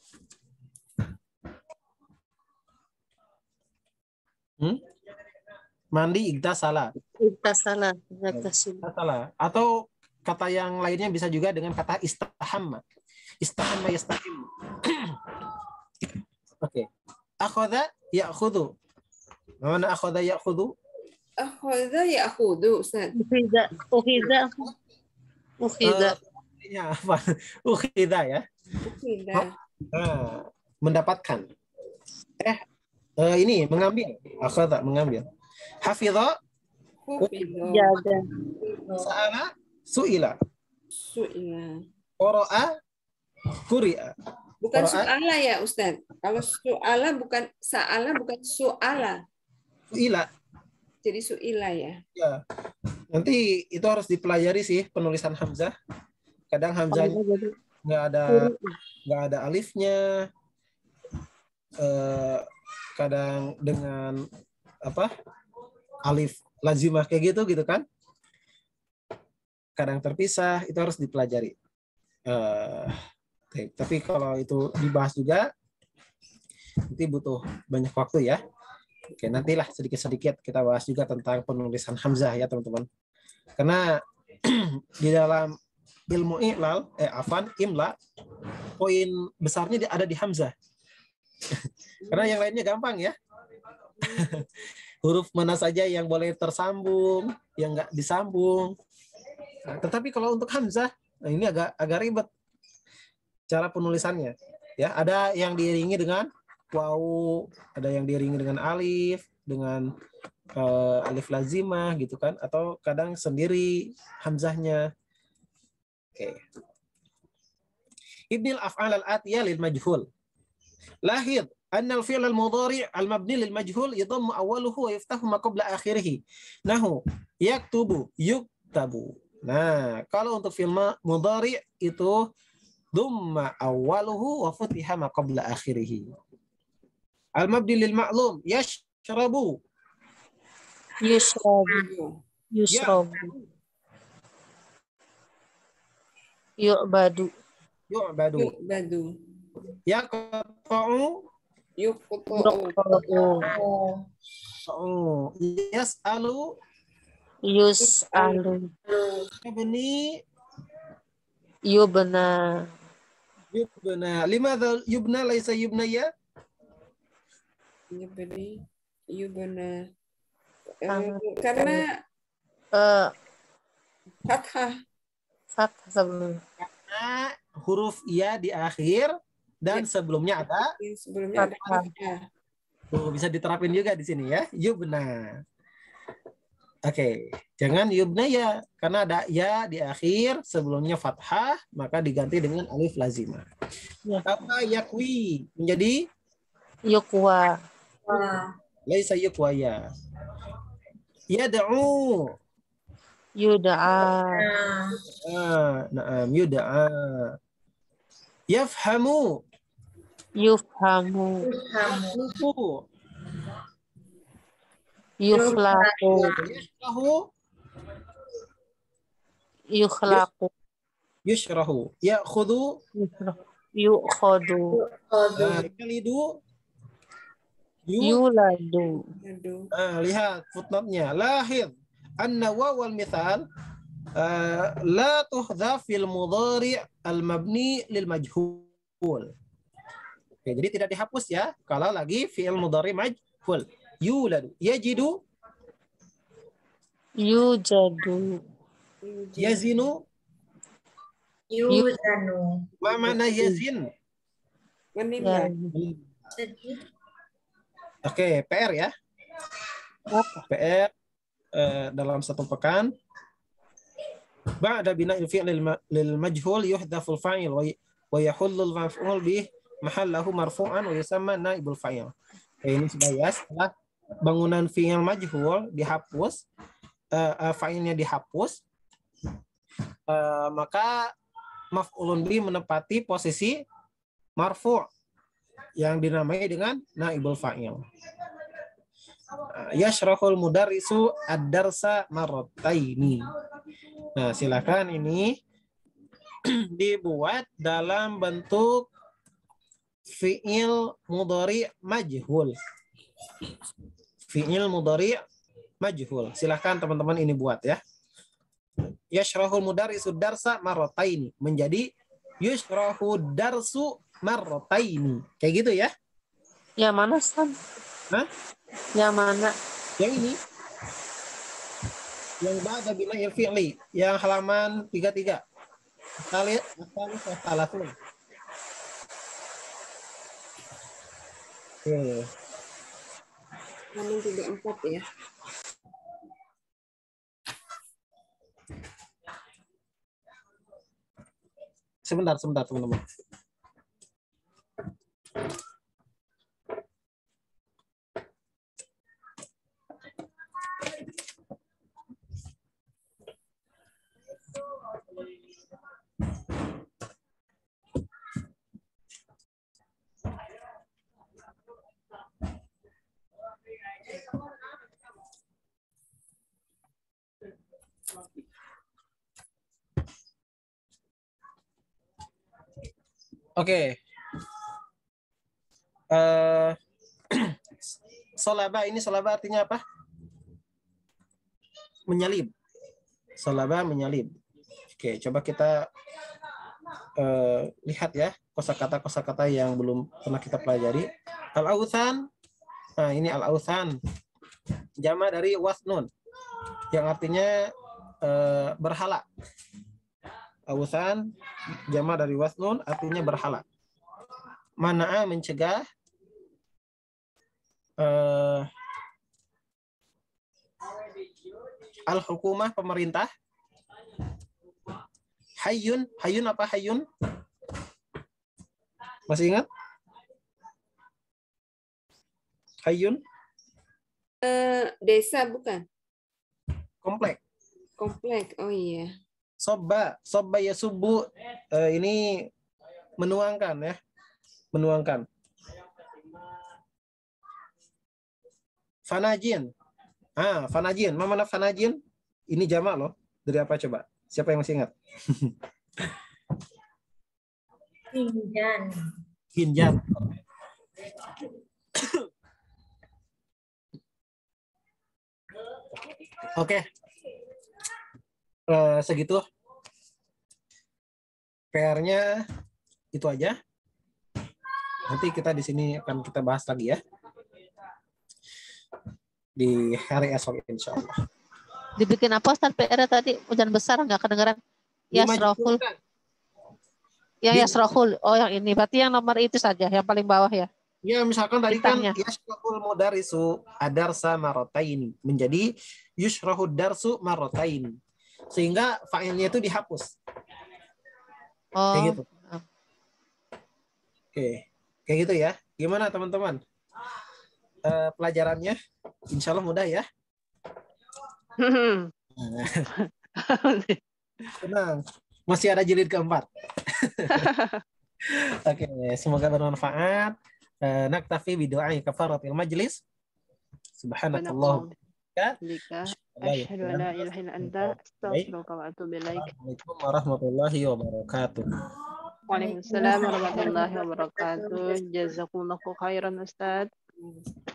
Hmm? Mandi igtasala. Iktasala. Iktasil. Salah. Atau kata yang lainnya bisa juga dengan kata istahamma. Istahamma yastahim. Oke. Akhadha ya'khudhu. Mana akhadha ya'khudhu? Akhadha ya'khudhu, Ustaz. Ukhida. Ukhida. Ukhida. Ya, apa? Ukhidha ya. Tidak. Nah, mendapatkan. Eh, eh, ini mengambil. Akhadha mengambil. Hafidha Hufidha. Jaga. sa'ala su'ila. Su'ila. Qara'a quri'a. Bukan Qara'a su'ala ya, Ustaz. Kalau su'ala bukan sa'ala bukan su'ala. su'ila. Jadi su'ila ya. Ya. Nanti itu harus dipelajari sih penulisan hamzah. Kadang hamzahnya nggak ada nggak ada alifnya. Eh, kadang dengan apa? Alif lazimah kayak gitu gitu kan. Kadang terpisah, itu harus dipelajari. Uh, Tapi kalau itu dibahas juga nanti butuh banyak waktu ya. Oke, nantilah sedikit-sedikit kita bahas juga tentang penulisan hamzah ya teman-teman. Karena di dalam ilmu i'lal, eh afan, imla, poin besarnya ada di hamzah. Karena yang lainnya gampang ya. Huruf mana saja yang boleh tersambung, yang nggak disambung. Nah, tetapi kalau untuk hamzah, nah ini agak agak ribet cara penulisannya. Ya, ada yang diiringi dengan waw, ada yang diiringi dengan alif, dengan uh, alif lazimah gitu kan, atau kadang sendiri hamzahnya. Oke. Ibnil af'al al-atiyah lil majhul. Lahid anna al-fi'l al-mudhari' al-mabni lil majhul yadhammu awwaluhu wa yaftahu ma qabla akhirih. Nahu yaktubu, yuktabu. Nah, kalau untuk fi'il mudhari' itu dhamma awwaluhu wa futiha ma qabla akhirih. Al-mabni lil ma'lum yashrabu. Yusrabu. Yusrabu. Yu'badu. Yu'badu. Yu'badu. Yaqta'u. Yuqta'u. Oh, yas'alu. Yus'alu. Yubni. Yubna. Yubna. Limadha yubna laisa yubnaya? Yubni. Yubna. Karena- Eh, Karena Eh, fathah. fathah sebelum. Nah, huruf ya di akhir dan sebelumnya ada. Sebelumnya ada Fathah. fathah. Tuh, bisa diterapin juga di sini ya. Yubna. Oke, jangan yubna ya karena ada ya di akhir, sebelumnya fathah, maka diganti dengan alif lazimah. Ya. Apa yakwi menjadi Yukwa. Wah. laisa yukwaya. Yad'u. Yuda'a. Nah, Ah, na'am yud'a. Yafhamu. Yufhamu. kamu. Yufu. Yuflaku. Yashrahu. Yukhlaku. Yushrahu. Ya'khudhu. Yu'khodu. Kodu. Ah, yalidu. Yu. Yuladu. Aduh. Ah, lihat footnote-nya. Lahid anna wawal mithal uh, la tuhdhaf fil mudhari' al-mabni lil majhul. Oke, jadi tidak dihapus ya kalau lagi fi'il mudhari' majhul. Yuladu, yajidu, Yujadu. yazinu. Yuzanu. Ma mana yazin? Menimba. Ya. Sedih. Oke, P R ya. P R eh, dalam satu pekan. Ba'da bina'il fi'l lil majhul yuhdaful fa'il wa wa yahullul maf'ul bih mahallahu marfu'an wa yusamma naibul fa'il. Oke, ini sudah ya. Setelah bangunan fi'il majhul dihapus, eh, eh, fa'ilnya dihapus, eh, maka maf'ulun bih menempati posisi marfu' yang dinamai dengan naibul fa'il. Yashrahul mudarrisu ad-darsa marrataini. Nah, silakan ini dibuat dalam bentuk fi'il mudhari majhul. Fi'il mudhari majhul. Silakan teman-teman ini buat ya. Yashrahul mudarrisu ad-darsa marrataini menjadi yashrahu darsu marrataini. Kayak gitu ya. Yang mana, San? Hah? Yang mana? Yang ini. Yang ba'da bina'il fi'li, yang halaman tiga puluh tiga. Kita lihat asal salasun. Oke. Halaman tiga puluh empat ya. Sebentar, sebentar teman-teman. Oke. Eh, solaba ini solaba artinya apa? Menyalib. Solaba menyalib. Oke, coba kita uh, lihat ya kosakata kosakata yang belum pernah kita pelajari. Al-authan. Nah, ini al-authan. Jama dari wasnun yang artinya uh, berhala. Authan jama dari wasnun artinya berhala. Mana'a mencegah, uh, al-hukumah pemerintah. Hayyun, hayyun apa hayyun? Masih ingat? Hayyun? Eh, desa bukan? Komplek. Komplek. Oh iya. Sobba, sobba ya subuh. Uh, ini menuangkan ya, menuangkan. Fanajin. Ah, fanajin. Mana fanajin? Ini jamak loh. Dari apa coba? Siapa yang masih ingat? Hinjan. Hinjan. Oke. Uh, segitu. P R-nya itu aja. Nanti kita di sini akan kita bahas lagi ya. Di hari esok insya Allah. Dibikin apa Ustaz P R tadi? Hujan besar nggak kedengeran? Yasrohul. Yang Yasrohul. Oh yang ini. Berarti yang nomor itu saja. Yang paling bawah ya? Ya misalkan tadi kan Kitahnya. Yasrohul mudarisu adarsa marotaini. Menjadi yusrohul darsu marotaini. Sehingga failnya itu dihapus. Oh. Kayak gitu. Oke. Kayak gitu ya. Gimana teman-teman? Uh, pelajarannya? Insya Allah mudah ya. Tenang, masih ada jilid keempat. Oke, semoga bermanfaat. Naktafi bidu'ai kafaratil majlis. Subhanakallah. Asyhadu an la ilaha illa anta astaghfiruka wa atubu ilaik. Assalamualaikum warahmatullahi wabarakatuh. Waalaikumsalam warahmatullahi wabarakatuh. Jazakumullahu khairan Ustaz.